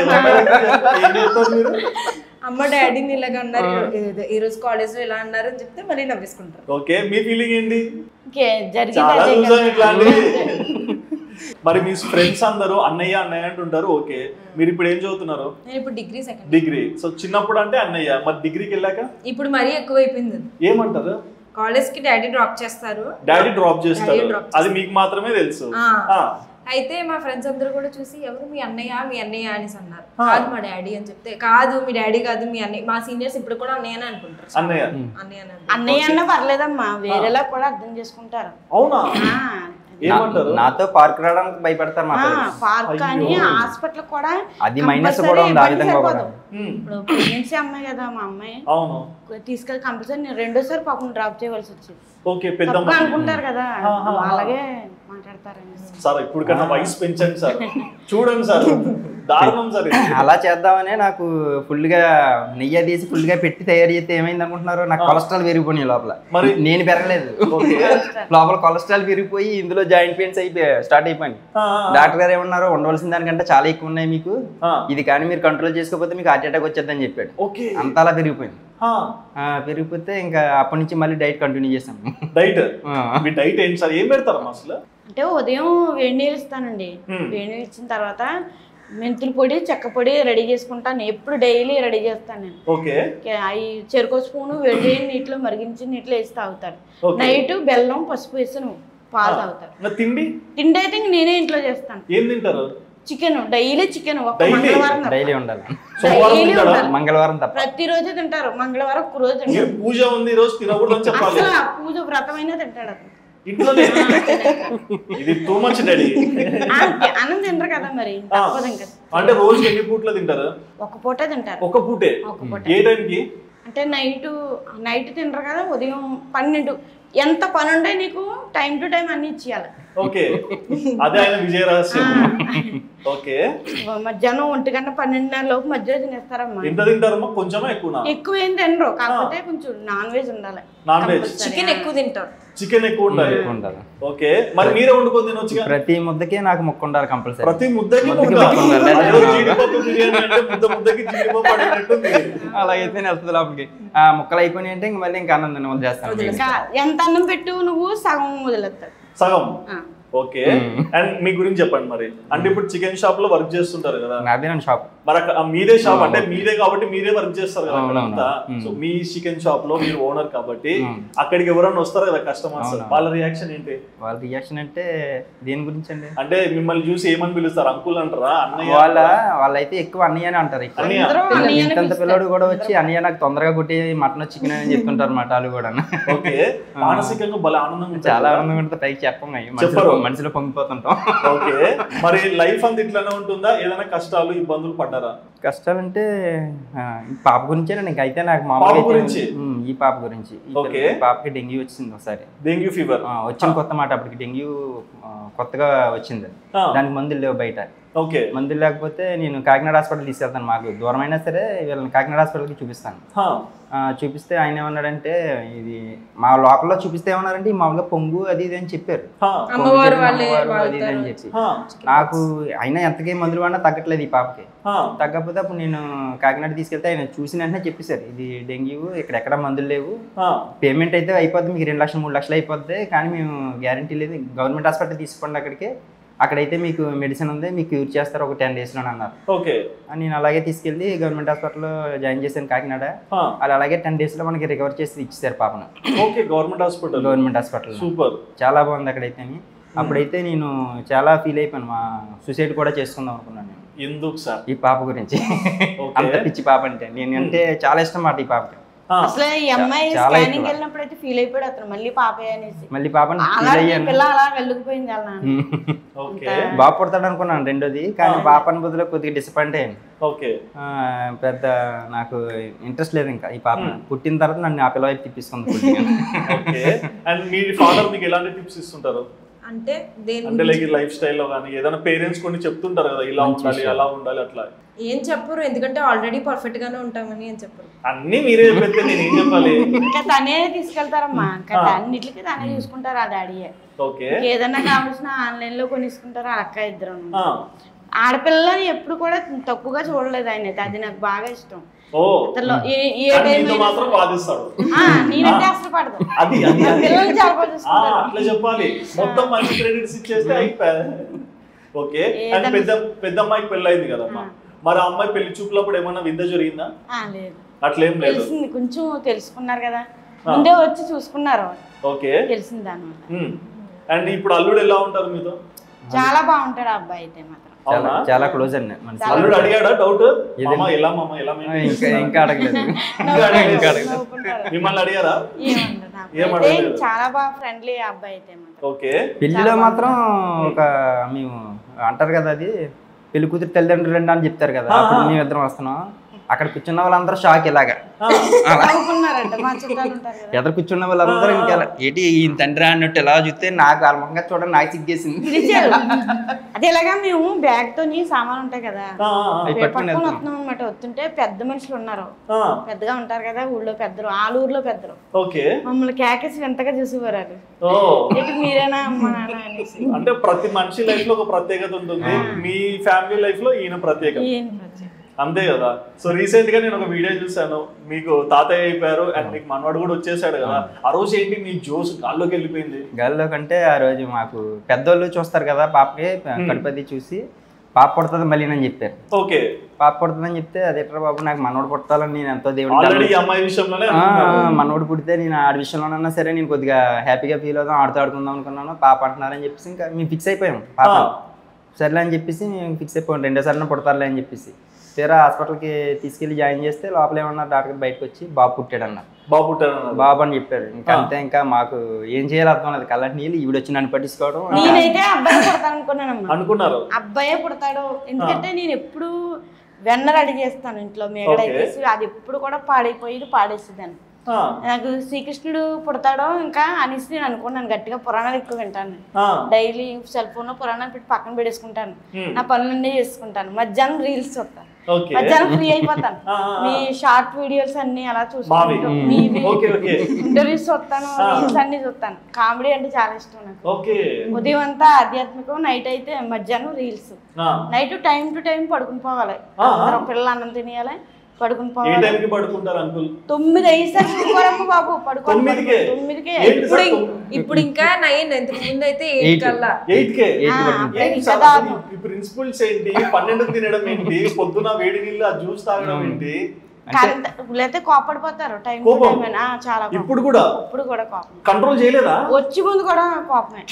అమ్మ డాడీని ఇలాగ అన్నారు, ఈ రోజు కాలేజ్ లో ఇలా అన్నారు అని చెప్తే మళ్ళీ నవ్వేసుకుంటారు. ఓకే, మీ ఫీలింగ్ ఏంటి? జరిగింది. మరి మీ ఫ్రెండ్స్ అందరూ అన్నయ్య అన్నయ్య అంటుంటారు. ఓకే, మీరు ఇప్పుడు ఏం చదువుతున్నారు? నేను ఇప్పుడు డిగ్రీ సెకండ్. డిగ్రీ. సో చిన్నప్పుడు అంటే అన్నయ్య, మరి డిగ్రీకి వెళ్ళాక ఇప్పుడు మరీ ఎక్కువైపోయింది. ఏమంటారు? కాలేజ్ కి డాడీ డ్రాప్ చేస్తారు. డాడీ డ్రాప్ చేస్తారు, అది మీకు మాత్రమే తెలుసు. అయితే మా ఫ్రెండ్స్ అందరూ కూడా చూసి ఎవరు మీ అన్నయ్య మీ అన్నయ్య అనేసి అన్నారు. కాదు మా డాడీ అని చెప్తే, కాదు మీ డాడీ కాదు మీ అన్నయ్య. మా సీనియర్స్ ఇప్పుడు కూడా అన్నయ్య అనుకుంటారు. అన్నయ్య అన్నయ్య అన్నయ్య అన్న పర్లేదమ్మా, వేరేలా కూడా అర్థం చేసుకుంటారు. అవునా? నాతో పార్క్ రావడానికి భయపడతారు. పార్క్ కానీ హాస్పిటల్ కూడా అది మైనస్ కూడా ఉంది. ఆ విధంగా ఇప్పుడు ప్రెగ్నెన్సీ అమ్మాయి కదా మా అమ్మాయి, తీసుకెళ్ళి కంపల్సరీ నేను రెండోసారి పాపం డ్రాప్ చేయవలసి వచ్చింది. ఓకే, పెద్ద అనుకుంటారు కదా, అలాగే మాట్లాడతారండి. సార్ ఇప్పుడు కన్నా వయసు పెంచండి సార్, చూడండి సార్, దారుణం సార్. అలా చేద్దామనే నాకు ఫుల్ గా నెయ్యి తీసి ఫుల్ గా పెట్టి తయారు చేస్తే ఏమైంది అనుకుంటున్నారు, నాకు కొలెస్ట్రాల్ పెరిగిపోయినాయి లోపల. మరి నేను పెరగలేదు, లోపల కొలెస్ట్రాల్ పెరిగిపోయి ఇందులో జాయింట్ పెయిన్స్ అయిపోయి స్టార్ట్ అయిపోయింది. డాక్టర్ గారు ఏమన్నారు, ఉండవలసిన దానికంటే చాలా ఎక్కువ ఉన్నాయి మీకు, ఇది కానీ మీరు కంట్రోల్ చేసుకోకపోతే మీకు హార్ట్ అటాక్ వచ్చేద్దని చెప్పాడు. అంత అలా పెరిగిపోయింది. పెరిగిపోతే ఇంకా అప్పటి నుంచి మళ్ళీ డైట్ కంటిన్యూ చేసాం. డైట్ డైట్ ఏంటి సార్, ఏం పెడతారు అసలు? అంటే ఉదయం వేడి నీళ్ళు ఇస్తానండి, వేడి నీళ్ళు ఇచ్చిన తర్వాత మెంతుల పొడి చెక్క పొడి రెడీ చేసుకుంటాను, ఎప్పుడు డైలీ రెడీ చేస్తాను నేను. ఓకే, అవి చెరుకు స్పూను వేడి నీటిలో మరిగించి నీటిలో వేసి తాగుతారు. నైట్ బెల్లం పసుపు వేసి పాలు తాగుతారు. తిండి తిండి అయితే నేనే ఇంట్లో చేస్తాను. ఏం తింటారు? Chicken, daily chicken. మంగళవారం డైలీ ఉండాలి, మంగళవారం తప్ప ప్రతిరోజు తింటారు. మంగళవారం ఒక రోజు పూజ ఉంది, రోజు తినకూడదు అని చెప్పాలి. పూజ వ్రతమైనా తింటాడు అతను. ఇంట్లోనే ఇది టూ మచ్ డాడీ. అన్నం తినరు కదా మరి తప్పదు ఇంకా. అంటే రోజుకి ఎన్ని పూట్లు తింటారు? ఒక పూట తింటారు. ఒక పూటే? ఒక పూట. ఏ టైంకి? అంటే నైట్ నైట్ తినరు కదా, ఉదయం పన్నెండు ఎంత పని ఉండే నీకు టైం టు టైం అన్ని ఇచ్చేయాలి. ఓకే, అదే ఆయన విజయ రహస్యం. ఓకే, మధ్యాహ్నం ఒంటి గంట పన్నెండున్నర లోపు మధ్యలో తినేస్తారమ్మా. ఎంత తింటారమ్మా? కొంచెమా ఎక్కువ? ఎక్కువ ఏం తినరు, కాకపోతే కొంచెం నాన్ వెజ్ ఉండాలి. నాన్ వెజ్ చికెన్ ఎక్కువ తింటారు. చికెన్ ఎక్కువ ఉండాలి. ఓకే, మరి మీరే వండుకొని తినొచ్చుగా. ప్రతి ముద్దకి నాకు ముక్క ఉండాలి కంపల్సరీ. ప్రతి ముద్దకి జీడిపప్పు బిర్యానీ అంటే ముద్ద ముద్దకి జీడిపప్పు పడేటట్టుంది. అలాగైతే వెళ్తుంది లోపలికి. ఆ ముక్కలు అయిపోయినాయి అంటే ఇంక మళ్ళీ ఇంకా అన్నం వదిలేస్తాను. ఎంత అన్నం పెట్టు నువ్వు సగం వదిలేస్తాడు. సగం. ఓకే, అండ్ మీ గురించి చెప్పండి మరి. అంటే ఇప్పుడు చికెన్ షాప్ లో వర్క్ చేస్తుంటారు కదా? నాదే షాప్. మరి మీదే షాప్ అంటే మీదే కాబట్టి మీరే వర్క్ చేస్తారు కదా. సో మీ చికెన్ షాప్ లో మీరు ఓనర్ కాబట్టి అక్కడికి ఎవరన్నా వస్తారు కదా కస్టమర్స్, వాళ్ళ రియాక్షన్ ఏంటి? వాళ్ళ రియాక్షన్ అంటే దేని గురించి అండి? అంటే మిమ్మల్ని చూసి ఏమని పిలుస్తారు? అంకుల్ అంటారా, అన్నయ్య? వాళ్ళ వాళ్ళైతే ఎక్కువ అన్నయ్య అని అంటారు. ఇంత పిల్లడు కూడా వచ్చి అన్నయ్య నాకు తొందరగా కొట్టి మటన్ చికెన్ అని చెప్తుంటారు అన్నమాట వాళ్ళు కూడా. ఓకే, మానసికంగా బల ఆనందం, చాలా ఆనందంగా ఉంటుంది. పైకి చెప్పం, మనసులో పొంగిపోతుంటాం. ఓకే, మరి లైఫ్ అంతా ఇట్లానే ఉంటుందా? ఏదైనా కష్టాలు ఇబ్బందులు పడ్డారా? కష్టాలంటే పాప గురించే. నాకు అయితే నాకు మామూలుగా ఈ పాప గురించి, పాపకి డెంగ్యూ వచ్చింది ఒకసారి. డెంగ్యూ ఫీవర్ వచ్చిన కొత్త మాట, అప్పటికి డెంగ్యూ కొత్తగా వచ్చింది. దానికి మందులు లేవు బయట. ఓకే, మందులు లేకపోతే నేను కాకినాడ హాస్పిటల్ తీసుకెళ్తాను. మాకు దూరం అయినా సరే వీళ్ళని కాకినాడ హాస్పిటల్కి చూపిస్తాను. చూపిస్తే ఆయన ఏమన్నాడంటే, ఇది మా లోకల్లో చూపిస్తే ఏమన్నారంటే మామూలుగా పొంగు అది ఇది అని చెప్పారు. అది ఇది అని చెప్పి నాకు అయినా ఎంతకే మందులు వాడినా తగ్గట్లేదు ఈ పాపకి. తగ్గకపోతే అప్పుడు నేను కాకినాడ తీసుకెళ్తే ఆయన చూసిన వెంటనే చెప్పేశారు, ఇది డెంగ్యూ, ఇక్కడ ఎక్కడ మందులు లేవు, పేమెంట్ అయితే అయిపోద్ది మీకు, రెండు లక్షలు మూడు లక్షలు అయిపోద్ది, కానీ మేము గ్యారంటీ లేదు, గవర్నమెంట్ హాస్పిటల్ తీసుకోండి అక్కడికి, అక్కడైతే మీకు మెడిసిన్ ఉంది, మీకు క్యూర్ చేస్తారు ఒక టెన్ డేస్ లో అన్నారు. ఓకే, నేను అలాగే తీసుకెళ్లి గవర్నమెంట్ హాస్పిటల్లో జాయిన్ చేశాను కాకినాడ. వాళ్ళు అలాగే టెన్ డేస్ లో మనకి రికవర్ చేసి ఇచ్చేసారు పాపను. Okay, government hospital. Government hospital super, చాలా బాగుంది అక్కడైతే. అప్పుడైతే నేను చాలా ఫీల్ అయిపోయాను, మా సూసైడ్ కూడా చేసుకుందాం అనుకున్నాను నేను. ఎందుకు సార్? ఈ పాప గురించి. అంత పిచ్చి పాప అంటే నేను అంటే చాలా ఇష్టం మాట ఈ పాపకి. అసలు ఈ అమ్మాయి స్కానింగ్ వెళ్ళినప్పుడు అయితే ఫీల్ అయిపోయాడు అతను, మళ్ళీ పాపే అనేసి. మళ్ళీ పాపని పిల్ల అలా వెళ్ళిపోయింది అలా. బాబు పుడతాడు అనుకున్నాను రెండోది, కానీ పాపని బదులు కొద్దిగా డిసప్పాయింట్ అయ్యాను. ఓకే, పెద్ద నాకు ఇంట్రెస్ట్ లేదు ఇంకా ఈ పాప. పుట్టిన తర్వాత నన్ను ఆ పిల్ల వైపు తిప్పిస్తుంది. ఓకే, అండ్ మీ ఫాదర్ మీకు ఎలాంటి టిప్స్ ఇస్తుంటారు? అంటే అంటే లైక్ లైఫ్ స్టైల్ లో కానీ ఏదైనా పేరెంట్స్ కొన్ని చెప్తుంటారు కదా, ఇలా ఉండాలి అలా ఉండాలి అట్లా. ఏం చెప్పరు, ఎందుకంటే ఆల్రెడీ పర్ఫెక్ట్ గానే ఉంటామని ఏం చెప్పరు. అన్ని మీరే చెప్పేస్తే నేను ఏం చెప్పాలి? ఇంకా తనే తీసుకెళ్తారమ్మా, ఇంకా అన్నిటికీ తనే చూసుకుంటారు ఆ డాడీయే. ఓకే, ఏదన్నా కావాల్సిన ఆన్లైన్ లో కొనిసుకుంటారు ఆ అక్క ఇద్దరు. ఆడపిల్లని ఎప్పుడు కూడా తక్కువగా చూడలేదు ఆయన, అది నాకు బాగా ఇష్టం. నేనంటే అసలు పడదు, పిల్లలు చాలా బాగా చూసుకుంటారు. అట్లా చెప్పాలి, మొత్తం మంచి క్రెడిట్స్ ఇచ్చేస్తే అయిపోయాయి. ఓకే, అండ్ పెద్ద పెద్ద అమ్మాయికి పెళ్ళి అయింది కదమ్మా, మరి ఆ అమ్మాయి పెళ్లి చూపులప్పుడు ఏమన్నా వింద జరిగిందా? లేదు, అట్లేం లేదు. తెలిసింది, కొంచెం తెలుసుకున్నారు కదా, ముందే వచ్చి చూసుకున్నారు. ఓకే, తెలిసింది అనమాట. అండ్ ఇప్పుడు అల్లుడు ఎలా ఉంటారు మీతో? చాలా బాగుంటాడు ఆ అబ్బాయి అయితే మాత్రం, చాలా క్లోజ్ అండి. అల్లుడు అడిగాడా డౌట్? ఎలా మామ ఎలా? ఇంకా అడగలేదు. మిమ్మల్ని అడిగారా? చాలా బాగా ఫ్రెండ్లీ అబ్బాయి అయితే. ఓకే, పెళ్లిలో మాత్రం ఒక మేము అంటారు కదా, అది పెళ్లి కూతురు తల్లిదండ్రులు రండి అని చెప్తారు కదా, అప్పుడు మేము ఇద్దరం వస్తున్నాం, అక్కడ కూర్చున్న వాళ్ళందరూ షాక్ ఇలాగా. ఎదురు కూర్చున్న వాళ్ళందరూ ఇంకా ఏంటి ఈ తండ్రి అన్నట్టు ఎలా చూస్తే నాకు అలమంగా చూడండి, నాకు సిగ్గేసింది. అదే ఇలాగా మేము బ్యాగ్ తోని సామాన్ ఉంటాయి కదా పట్టుకొని వస్తున్నాం అనమాట. వస్తుంటే పెద్ద మనుషులు ఉన్నారు, పెద్దగా ఉంటారు కదా ఊళ్ళో పెద్దలు, వాళ్ళ ఊర్లో పెద్దలు మమ్మల్ని కేకేసి వింతగా చూసేవారు. మీరేనా అమ్మ నాన్న అనేసి. అంటే ప్రతి మనిషి లైఫ్ లో ఒక ప్రత్యేకత ఉంటుంది, మీ ఫ్యామిలీ లైఫ్ లో ఈయన ప్రత్యేకత అంతే కదా. సో రీసెంట్ గా నేను ఒక వీడియో చూసాను, మీకు తాతయ్య అయిపోయారు అండ్ మీకు మనవాడు కూడా వచ్చేసాడు కదా, ఆ రోజు ఏంటి మీ జోష్ గాల్లోకి వెళ్ళిపోయింది? గాల్లో కంటే ఆ రోజు మాకు పెద్దోళ్ళు చూస్తారు కదా, పాపకి కడుపది చూసి పాప పుడుతుంది మళ్ళీ అని చెప్పారు. ఓకే, పాప పుడుతుందని చెప్తే అదేట్రా బాబు నాకు మనోడు పుట్టాలని నేను ఎంతో దేవుడు, మనోడు పుడితే నేను ఆడి విషయంలోనన్నా సరే నేను కొద్దిగా హ్యాపీగా ఫీల్ అవుదాం, ఆడుతూ ఆడుకుందాం అనుకున్నాను. పాప అంటున్నారని చెప్పేసి ఇంకా మేము ఫిక్స్ అయిపోయాం. పాప సరేలే అని చెప్పేసి మేము ఫిక్స్ అయిపోయాం, రెండోసారి పుడతారులే అని చెప్పేసి. తీరా హాస్పిటల్కి తీసుకెళ్లి జాయిన్ చేస్తే లోపల ఏమన్నా డాక్టర్ బయటకు వచ్చి బాబు పుట్టాడు అన్నారు. బాబు పుట్టాడు బాబు అని చెప్పారు. ఇంకా అంతే, ఇంకా మాకు ఏం చేయాలి అర్థం లేదు. కళ్ళకి నీళ్ళు ఈవిడ వచ్చి నన్ను పట్టించుకోవడం. నేనైతే అబ్బాయి పుడతాను అనుకున్నానమ్మా. అనుకున్నారు అబ్బాయే పుడతాడు, ఎందుకంటే నేను ఎప్పుడు వెన్న రెడీ చేస్తాను ఇంట్లో మేగడైతే, అది ఎప్పుడు కూడా పాడైపోయి పాడేసేదాన్ని. నాకు శ్రీకృష్ణుడు పుడతాడో ఇంకా అనేసి నేను అనుకున్నాను. గట్టిగా పురాణాలు ఎక్కువ వింటాను, డైలీ సెల్ ఫోన్ లో పురాణాలు పెట్టి పక్కన పెట్టేసుకుంటాను, నా పనులన్నీ చేసుకుంటాను. మధ్యాహ్నం రీల్స్ చూస్తాను, మధ్యాహ్నం ఫ్రీ అయిపోతాను. మీ షార్ట్ వీడియోస్ అన్ని అలా చూసుకుంటాను, ఇంటర్వ్యూస్ చూస్తాను, రీల్స్ అన్ని చూస్తాను. కామెడీ అంటే చాలా ఇష్టం నాకు. ఉదయం అంతా ఆధ్యాత్మికం, నైట్ అయితే మధ్యాహ్నం reels. Night time to time పడుకుని పోవాలి, పిల్లలు అన్నం తినేయాలి, పడుకుని పోవాలి. తొమ్మిది అయ్యేసరికి బాబు పడుకోవాలి. తొమ్మిదికే ఇప్పుడు ఇంకా నైన్, ఇంతకు ముందు అయితే ఎయిట్ కల్లా. ప్రిన్సిపల్స్ ఏంటి, పన్నెండు తినడం ఏంటి, పొద్దున వేడి నీళ్ళు ఆ జ్యూస్ తాగడం ఏంటి, లేకపోతే కోపడిపోతారు. టైం చాలా ఇప్పుడు కూడా ఇప్పుడు కూడా కోపం కంట్రోల్ చేయలేదా? వచ్చి ముందు కూడా కోపమే.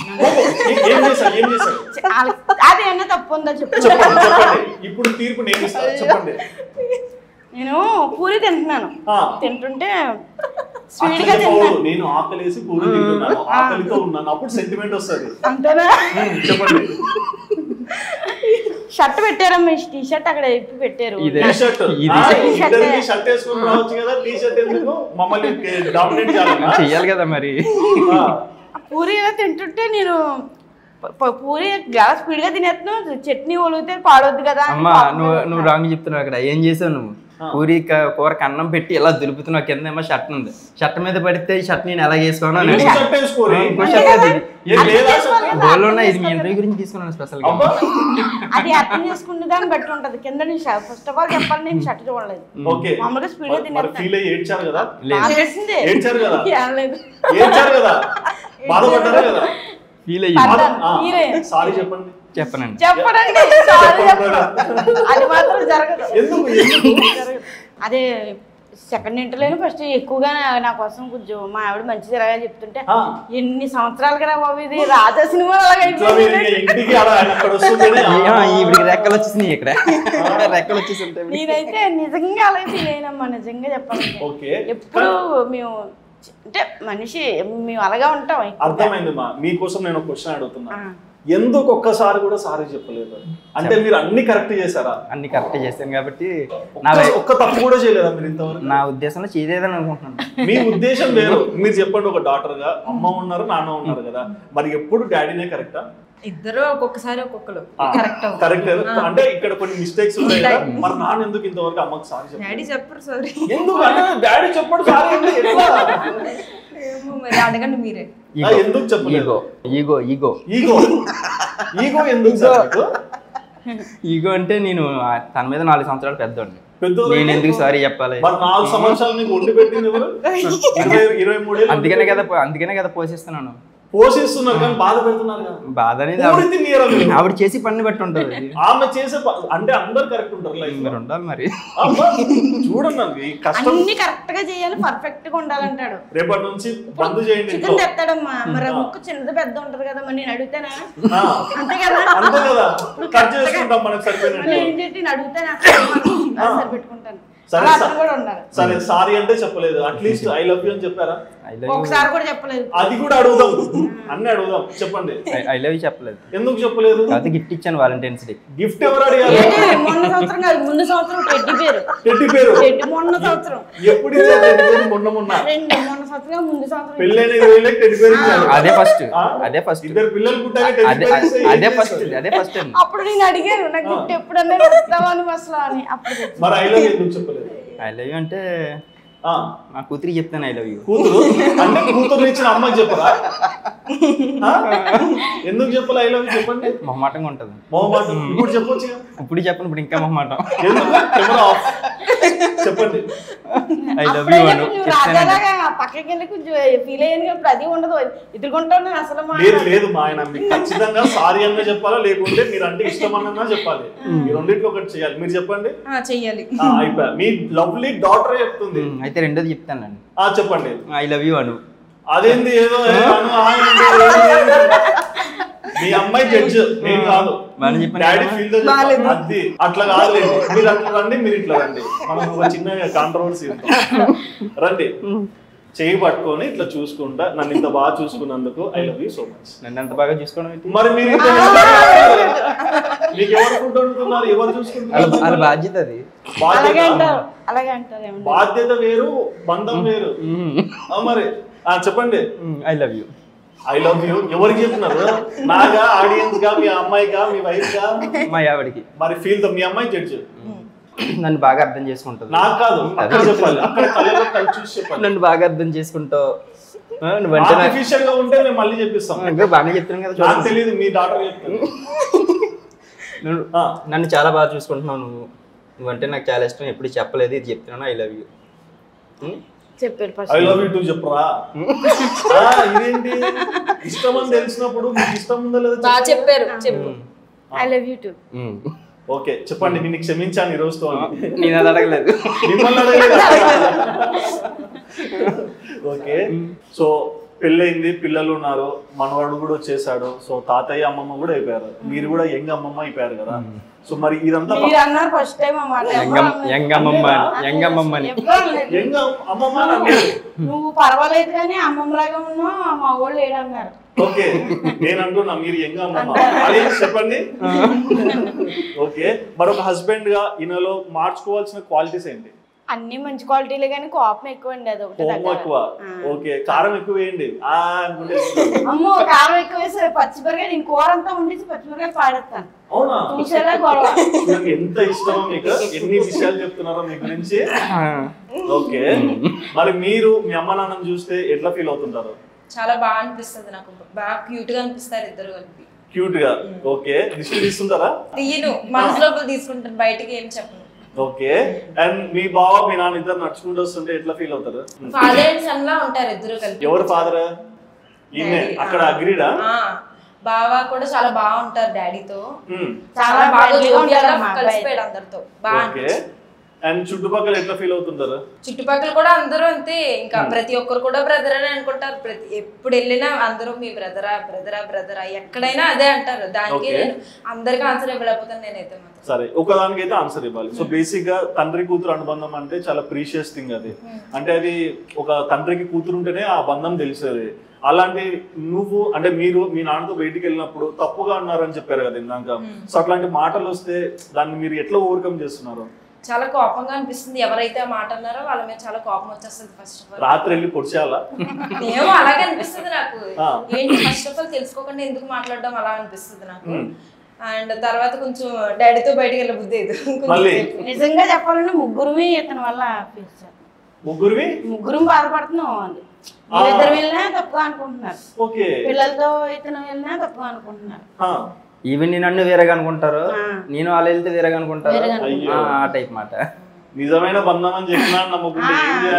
అది ఏమన్నా తప్పు ఉందా చెప్పు. ఇప్పుడు తీర్పు నేను ఇస్తాను, చెప్పండి. నేను పూరి తింటున్నాను, తింటుంటే స్వీట్ గా తింటున్నాను. నేను ఆకలేసి పూరి తింటున్నాను, ఆకలితో ఉన్నాను, అప్పుడు సెంటిమెంట్ వస్తుంది అంతేనా? చెప్పండి. షర్ట్ పెట్టారమ్మా, టీ షర్ట్ అక్కడ ఇప్పి పెట్టారు. షర్ట్ వేసుకుని రావచ్చు కదా, టీ షర్ట్ ఎందుకు మమ్మల్ని డామినేట్ చేయాలి కదా మరి. పూరి ఎలా తింటుంటే నేను పూరి గ్లాస్ స్పీడ్ గా తినేస్తున్నావు, చట్నీ ఒలిగితే పాడొద్దు కదా. అమ్మా నువ్వు నువ్వు రాంగ్ చెప్తున్నావు. అక్కడ ఏం చేసావు నువ్వు? పూరి కూరకు అన్నం పెట్టి ఎలా దులుపుతున్నావు, కింద ఏమో షర్ట్ ఉంది, షర్ట్ మీద పడితే ఈ షర్ట్ నేను ఎలా చేసుకోను. ఇది మీ ఇంటర్వ్యూ గురించి తీసుకున్నాను స్పెషల్ గా. అది అర్థం చేసుకునే దాన్ని బట్టి ఉంటది. కింద నేను ఫస్ట్ ఆఫ్ ఆల్ చెప్పాలి, నేను షర్ట్ చూడలేదు, మామూలుగా స్పీడ్ గా తినేస్తాను. ఫీల్ చెప్పండి చెప్పనండి చెప్పనండి అది మాత్రం జరగదు. అదే సెకండ్ ఇంటర్లోనే ఫస్ట్ ఎక్కువగా నా కోసం కొంచెం మా ఆవిడ మంచిది అలాగా చెప్తుంటే, ఎన్ని సంవత్సరాలు కదా బాబు ఇది రాజా సినిమా రెక్కలు వచ్చేసినాయి, ఇక్కడ రెక్కలు వచ్చేసి ఉంటాయి. నేనైతే నిజంగా అలా ఫీల్ అయినమ్మా, నిజంగా చెప్పాలంటే. ఎప్పుడు మేము అంటే మనిషి మేము అలాగా ఉంటాం. అర్థమైందమ్మా. మీకోసం నేను ఒక క్వశ్చన్ అడుగుతున్నా, ఎందుకు ఒక్కసారి కూడా సారీ చెప్పలేదు? అంటే మీరు అన్ని కరెక్ట్ చేశారా? అన్ని కరెక్ట్ చేశాను కాబట్టి ఒక్క తప్పు కూడా చేయలేదా మీరు ఇంతవరకు? నా ఉద్దేశంలో చేయలేదని అనుకుంటున్నాను. మీ ఉద్దేశం వేరు. మీరు చెప్పండి, ఒక డాక్టర్ గా అమ్మ ఉన్నారు, నాన్న ఉన్నారు కదా, మరి ఎప్పుడు డాడీనే కరెక్టా? ఇద్దరు ఒక్కొక్కసారి ఒక్కొక్కరు కరెక్ట్ కరెక్ట్. అంటే ఇక్కడ కొన్ని మిస్టేక్స్ ఉంటాయి కదా, మరి నాన్న ఎందుకు ఇంతవరకు అమ్మకి సారీ చెప్పారు? డాడీ చెప్పరు సారీ. ఎందుకు డాడీ చెప్పడు సారీ అంటే? మరి అడగండి మీరే. ఎందుకు చెప్పలేదు? ఈగో ఈగో ఈగో ఈగో ఎందుకు? ఈగో అంటే నేను తన మీద నాలుగు సంవత్సరాలు పెద్దోండి, నేను ఎందుకు సారీ చెప్పాలి? నాలుగు సంవత్సరాలు నీకు వండి పెట్టింది ఎవరు? ఇరవై మూడు. అందుకనే కదా అందుకనే కదా పోషిస్తున్నాను. పోషిస్తున్నారు కానీ బాధ పెడుతున్నారు కదా. బాధ అనేది ఆవిడ చేసి పని బట్టి ఉంటుంది. ఆమె చేసే అంటే అందరు కరెక్ట్ ఉంటారు, మీరు ఉండాలి మరి. చూడండి కష్టం, అన్ని కరెక్ట్ గా చేయాలి, పర్ఫెక్ట్ గా ఉండాలంటాడు. రేపటి నుంచి బంద్ చేయండి. చికెన్ తెస్తాడమ్మా, మరి ముక్కు చిన్నది పెద్ద ఉంటది కదా, మరి నేను అడుగుతానా? అంతే కదా, అంతే కదా, కట్ చేసుకుంటాం మనకు సరిపోయినట్టు. ఏం చేసి నేను అడుగుతానా, సరిపెట్టుకుంటాను. సరే సారీ అంటే చెప్పలేదు, అట్లీస్ట్ ఐ లవ్ యూ అని చెప్పారా? ఒకసారి కూడా చెప్పలేదు. అది కూడా అడుగుదాం, అన్ని అడుగుదాం. చెప్పండి. ఐ లవ్ యూ చెప్పలేదు. ఎందుకు చెప్పలేదు? అది గిఫ్ట్ ఇచ్చాను వాలంటైన్స్ డే. గిఫ్ట్ ఎవరు అడిగారు? మొన్న సంవత్సరం కాదు, ముందు సంవత్సరం టెడ్డీ పేరు. టెడ్డీ పేరు మొన్న సంవత్సరం. ఎప్పుడు ఇచ్చారు టెడ్డీ పేరు? మొన్న మొన్న రెండు మొన్న సంవత్సరం ముందు సంవత్సరం. పెళ్ళైన ఇరవై ఏళ్ళకి టెడ్డీ పేరు ఇచ్చారు. అదే ఫస్ట్ అదే ఫస్ట్ ఇద్దరు పిల్లలు పుట్టాక టెడ్డీ పేరు ఇస్తే అదే ఫస్ట్ అదే ఫస్ట్. అప్పుడు నేను అడిగాను, నాకు గిఫ్ట్ ఎప్పుడన్నా ఇస్తావా అని అసలు అని. అప్పుడు మరి ఐ లవ్ యూ ఎందుకు చెప్పలేదు? ఐ లవ్ యూ అంటే మా కూతురికి చెప్తాను ఐ లవ్ యూ. కూతురు అంటే కూతురు ఇచ్చిన అమ్మకి చెప్పరా? ఎందుకు చెప్పాలి ఐ లవ్ యూ? చెప్పండి. మొహమాటంగా ఉంటది. మొహమాటం ఇప్పుడు చెప్పొచ్చు. ఇప్పుడు చెప్పను, ఇప్పుడు ఇంకా మొహమాటం. చెప్పండి. ఐ లవ్ యూ అను. పక్కకి వెళ్ళి కొంచెం ఫీల్ అయ్యాను ఇప్పుడు అది ఉండదు, ఎదుర్కొంటాను అసలు. లేదు లేదు మా ఆయన మీకు ఖచ్చితంగా సారీ అన్నా చెప్పాలా, లేకుంటే మీరు అంటే ఇష్టం అన్నా చెప్పాలి. మీరు రెండింటిలో ఒకటి చేయాలి. మీరు చెప్పండి. చెయ్యాలి. అయిపోయా. మీ లవ్లీ డాటర్ చెప్తుంది. అయితే రెండోది చెప్తానండి. చెప్పండి. ఐ లవ్ యూ అను. అదేంది ఏదో మీ అమ్మాయి జడ్జ్ నేను కాదు. మనం చెప్పిన డాడీ ఫీల్ అది అట్లా కాదులేండి, మీరు అట్లా రండి, మీరు ఇట్లా రండి, మనం ఒక చిన్న కాంట్రవర్సీ రండి. చేయి పట్టుకొని ఇట్లా చూసుకుంటా, నన్ను ఇంత బాగా చూసుకున్నందుకు I love you so much. నన్ను అంత బాగా చూసుకోవడం మరి మీరు మీకు ఎవరు ఫుడ్ వండుతున్నారు, ఎవరు చూసుకుంటున్నారు? వాళ్ళ బాధ్యత అది. అలాగే అంటారు అలాగే అంటారు బాధ్యత వేరు, బంధం వేరు. మరి చెప్పండి. I love you. I love you ఎవరికి చెప్తున్నారు? నాగా, ఆడియన్స్ గా, మీ అమ్మాయిగా, మీ వైఫ్ గా? మా ఆవిడకి. మరి ఫీల్ మీ అమ్మాయి జడ్జి నన్ను బాగా అర్థం చేసుకుంటుంది. నాకు కాదు, అక్కడ చెప్పాలి, అక్కడ కళ్ళలో కళ్ళు చూసి చెప్పాలి. నన్ను బాగా అర్థం చేసుకుంటావు. ఆర్టిఫిషియల్ గా ఉంటే మేము మళ్ళీ చెప్పిస్తాం. బాగానే చెప్తున్నాను కదా, నాకు తెలియదు, మీ డాక్టర్ చెప్తాను. నన్ను చాలా బాగా చూసుకుంటున్నావు నువ్వు, నువ్వంటే నాకు చాలా ఇష్టం, ఎప్పుడు చెప్పలేదు, ఇది చెప్తున్నాను. ఐ లవ్ యూ చెప్పారు. ఐ లవ్ యూ టూ చెప్పరా? ఇదేంటి ఇష్టం అని తెలిసినప్పుడు మీకు ఇష్టం ఉందా లేదా చెప్పారు. చెప్పు. I love you too. Okay చెప్పండి, నేను క్షమించాను ఈ రోజుతో. నేను అది అడగలేదు, మిమ్మల్ని అడగలేదు. ఓకే, సో పెళ్ళయింది, పిల్లలు ఉన్నారు, మనవాడు కూడా వచ్చేసాడు, సో తాతయ్య అమ్మమ్మ కూడా అయిపోయారు, మీరు కూడా యంగ్ అమ్మమ్మ అయిపోయారు కదా. సో మరి ఇదంతా ఫస్ట్ టైం యంగ్ అమ్మమ్మ యంగ్ అమ్మమ్మ యంగ్ అమ్మమ్మ అన్నారు. నువ్వు పర్వాలేదు కానీ అమ్మమ్మ లాగా ఉన్నావు, మా వాళ్ళు ఏడన్నారు. ఓకే, నేను అంటున్నా మీరు యంగ్ అమ్మమ్మ అది చెప్పండి. ఓకే, మరొక హస్బెండ్ గా ఈయనలో మార్చుకోవాల్సిన క్వాలిటీస్ ఏంటి? అన్ని మంచి క్వాలిటీలే కానీ కోపం ఎక్కువ అండి, అది ఒకటి ఎక్కువ. ఓకే, కారం ఎక్కువ వేయండి. అమ్మో కారం ఎక్కువ వేస్తే పచ్చిమిరకాయ, నేను కూర అంతా ఉండేసి పచ్చిమిరకాయ పాడేస్తాను. అవునా? చూసేలా గొడవ. ఎంత ఇష్టమో మీకు, ఎన్ని విషయాలు చెప్తున్నారో మీ గురించి. ఓకే, మరి మీరు మీ అమ్మ నాన్నని చూస్తే ఎట్లా ఫీల్ అవుతుంటారు? చాలా బాగా అనిపిస్తుంది నాకు, బాగా క్యూట్ గా అనిపిస్తారు ఇద్దరు కలిపి. క్యూట్ గా. ఓకే, దిష్టి తీస్తుంటారా? తీయను, మనసు లోపల తీసుకుంటాను, బయటకి ఏం చెప్పను. ఓకే, అండ్ మీ బావ మీ నాన్న ఇద్దరు నడుచుకుంటూ వస్తుంటే ఎట్లా ఫీల్ అవుతారు? ఫాదర్ అండ్ సన్ లా ఉంటారు ఇద్దరు కలిపి. ఎవరు ఫాదర్? ఈయనే. అక్కడ అగ్రీడా? బావ కూడా చాలా బాగుంటారు డాడీతో, చాలా బాగా కలిసిపోయాడు అందరితో బాగా. అండ్ చుట్టుపక్కల ఎట్లా ఫీల్ అవుతుంటారు? చుట్టుపక్కల కూడా అందరూ అంతే, ఇంకా ప్రతి ఒక్కరు కూడా బ్రదర్ అని అనుకుంటారు. ప్రతి ఎప్పుడు వెళ్ళినా అందరూ మీ బ్రదరా బ్రదరా బ్రదరా ఎక్కడైనా అదే అంటారు. దానికి నేను అందరికీ ఆన్సర్ ఇవ్వలేకపోతాను నేనైతే మాత్రం. సరే, ఒకదానికి అయితే ఆన్సర్ ఇవ్వాలి. సో బేసిక్ గా తండ్రి కూతురు అనుబంధం అంటే చాలా ప్రీషియస్ థింగ్ అది. అంటే అది ఒక తండ్రికి కూతురు ఉంటేనే ఆ బంధం తెలిసేది. అలాంటి నువ్వు అంటే మీరు మీ నాన్నతో బయటికి వెళ్ళినప్పుడు తప్పుగా అన్నారని చెప్పారు కదా ఇందాక. సో అట్లాంటి మాటలు వస్తే దాన్ని మీరు ఎట్లా ఓవర్కమ్ చేస్తున్నారు? చాలా కోపంగా అనిపిస్తుంది. ఎవరైతే ఆ మాట అన్నారో వాళ్ళ మీద చాలా కోపం వచ్చేస్తుంది. ఫస్ట్ ఆఫ్ ఆల్ రాత్రి వెళ్ళి పొడిచేయాలా? ఏమో అలాగే అనిపిస్తుంది నాకు. ఏంటి ఫస్ట్ ఆఫ్ ఆల్ తెలుసుకోకుండా ఎందుకు మాట్లాడడం అలా అనిపిస్తుంది నాకు. అండ్ తర్వాత కొంచెం డాడీతో బయటకు వెళ్ళే బుద్ధి నిజంగా చెప్పాలంటే ముగ్గురువి ఇతని వల్ల ముగ్గురువి ముగ్గురు బాధపడుతున్నాం. అది ఇద్దరు వెళ్ళినా తప్పుగా అనుకుంటున్నారు, పిల్లలతో ఇతను వెళ్ళినా తప్పుగా అనుకుంటున్నారు. ఈవెన్ నన్ను వేరేగా అనుకుంటారు, నేను వాళ్ళు వెళ్తే వేరేగా అనుకుంటారు. ఆ టైప్ మాట. నిజమైన బంధం అని చెప్పినా నమ్మకుంటే.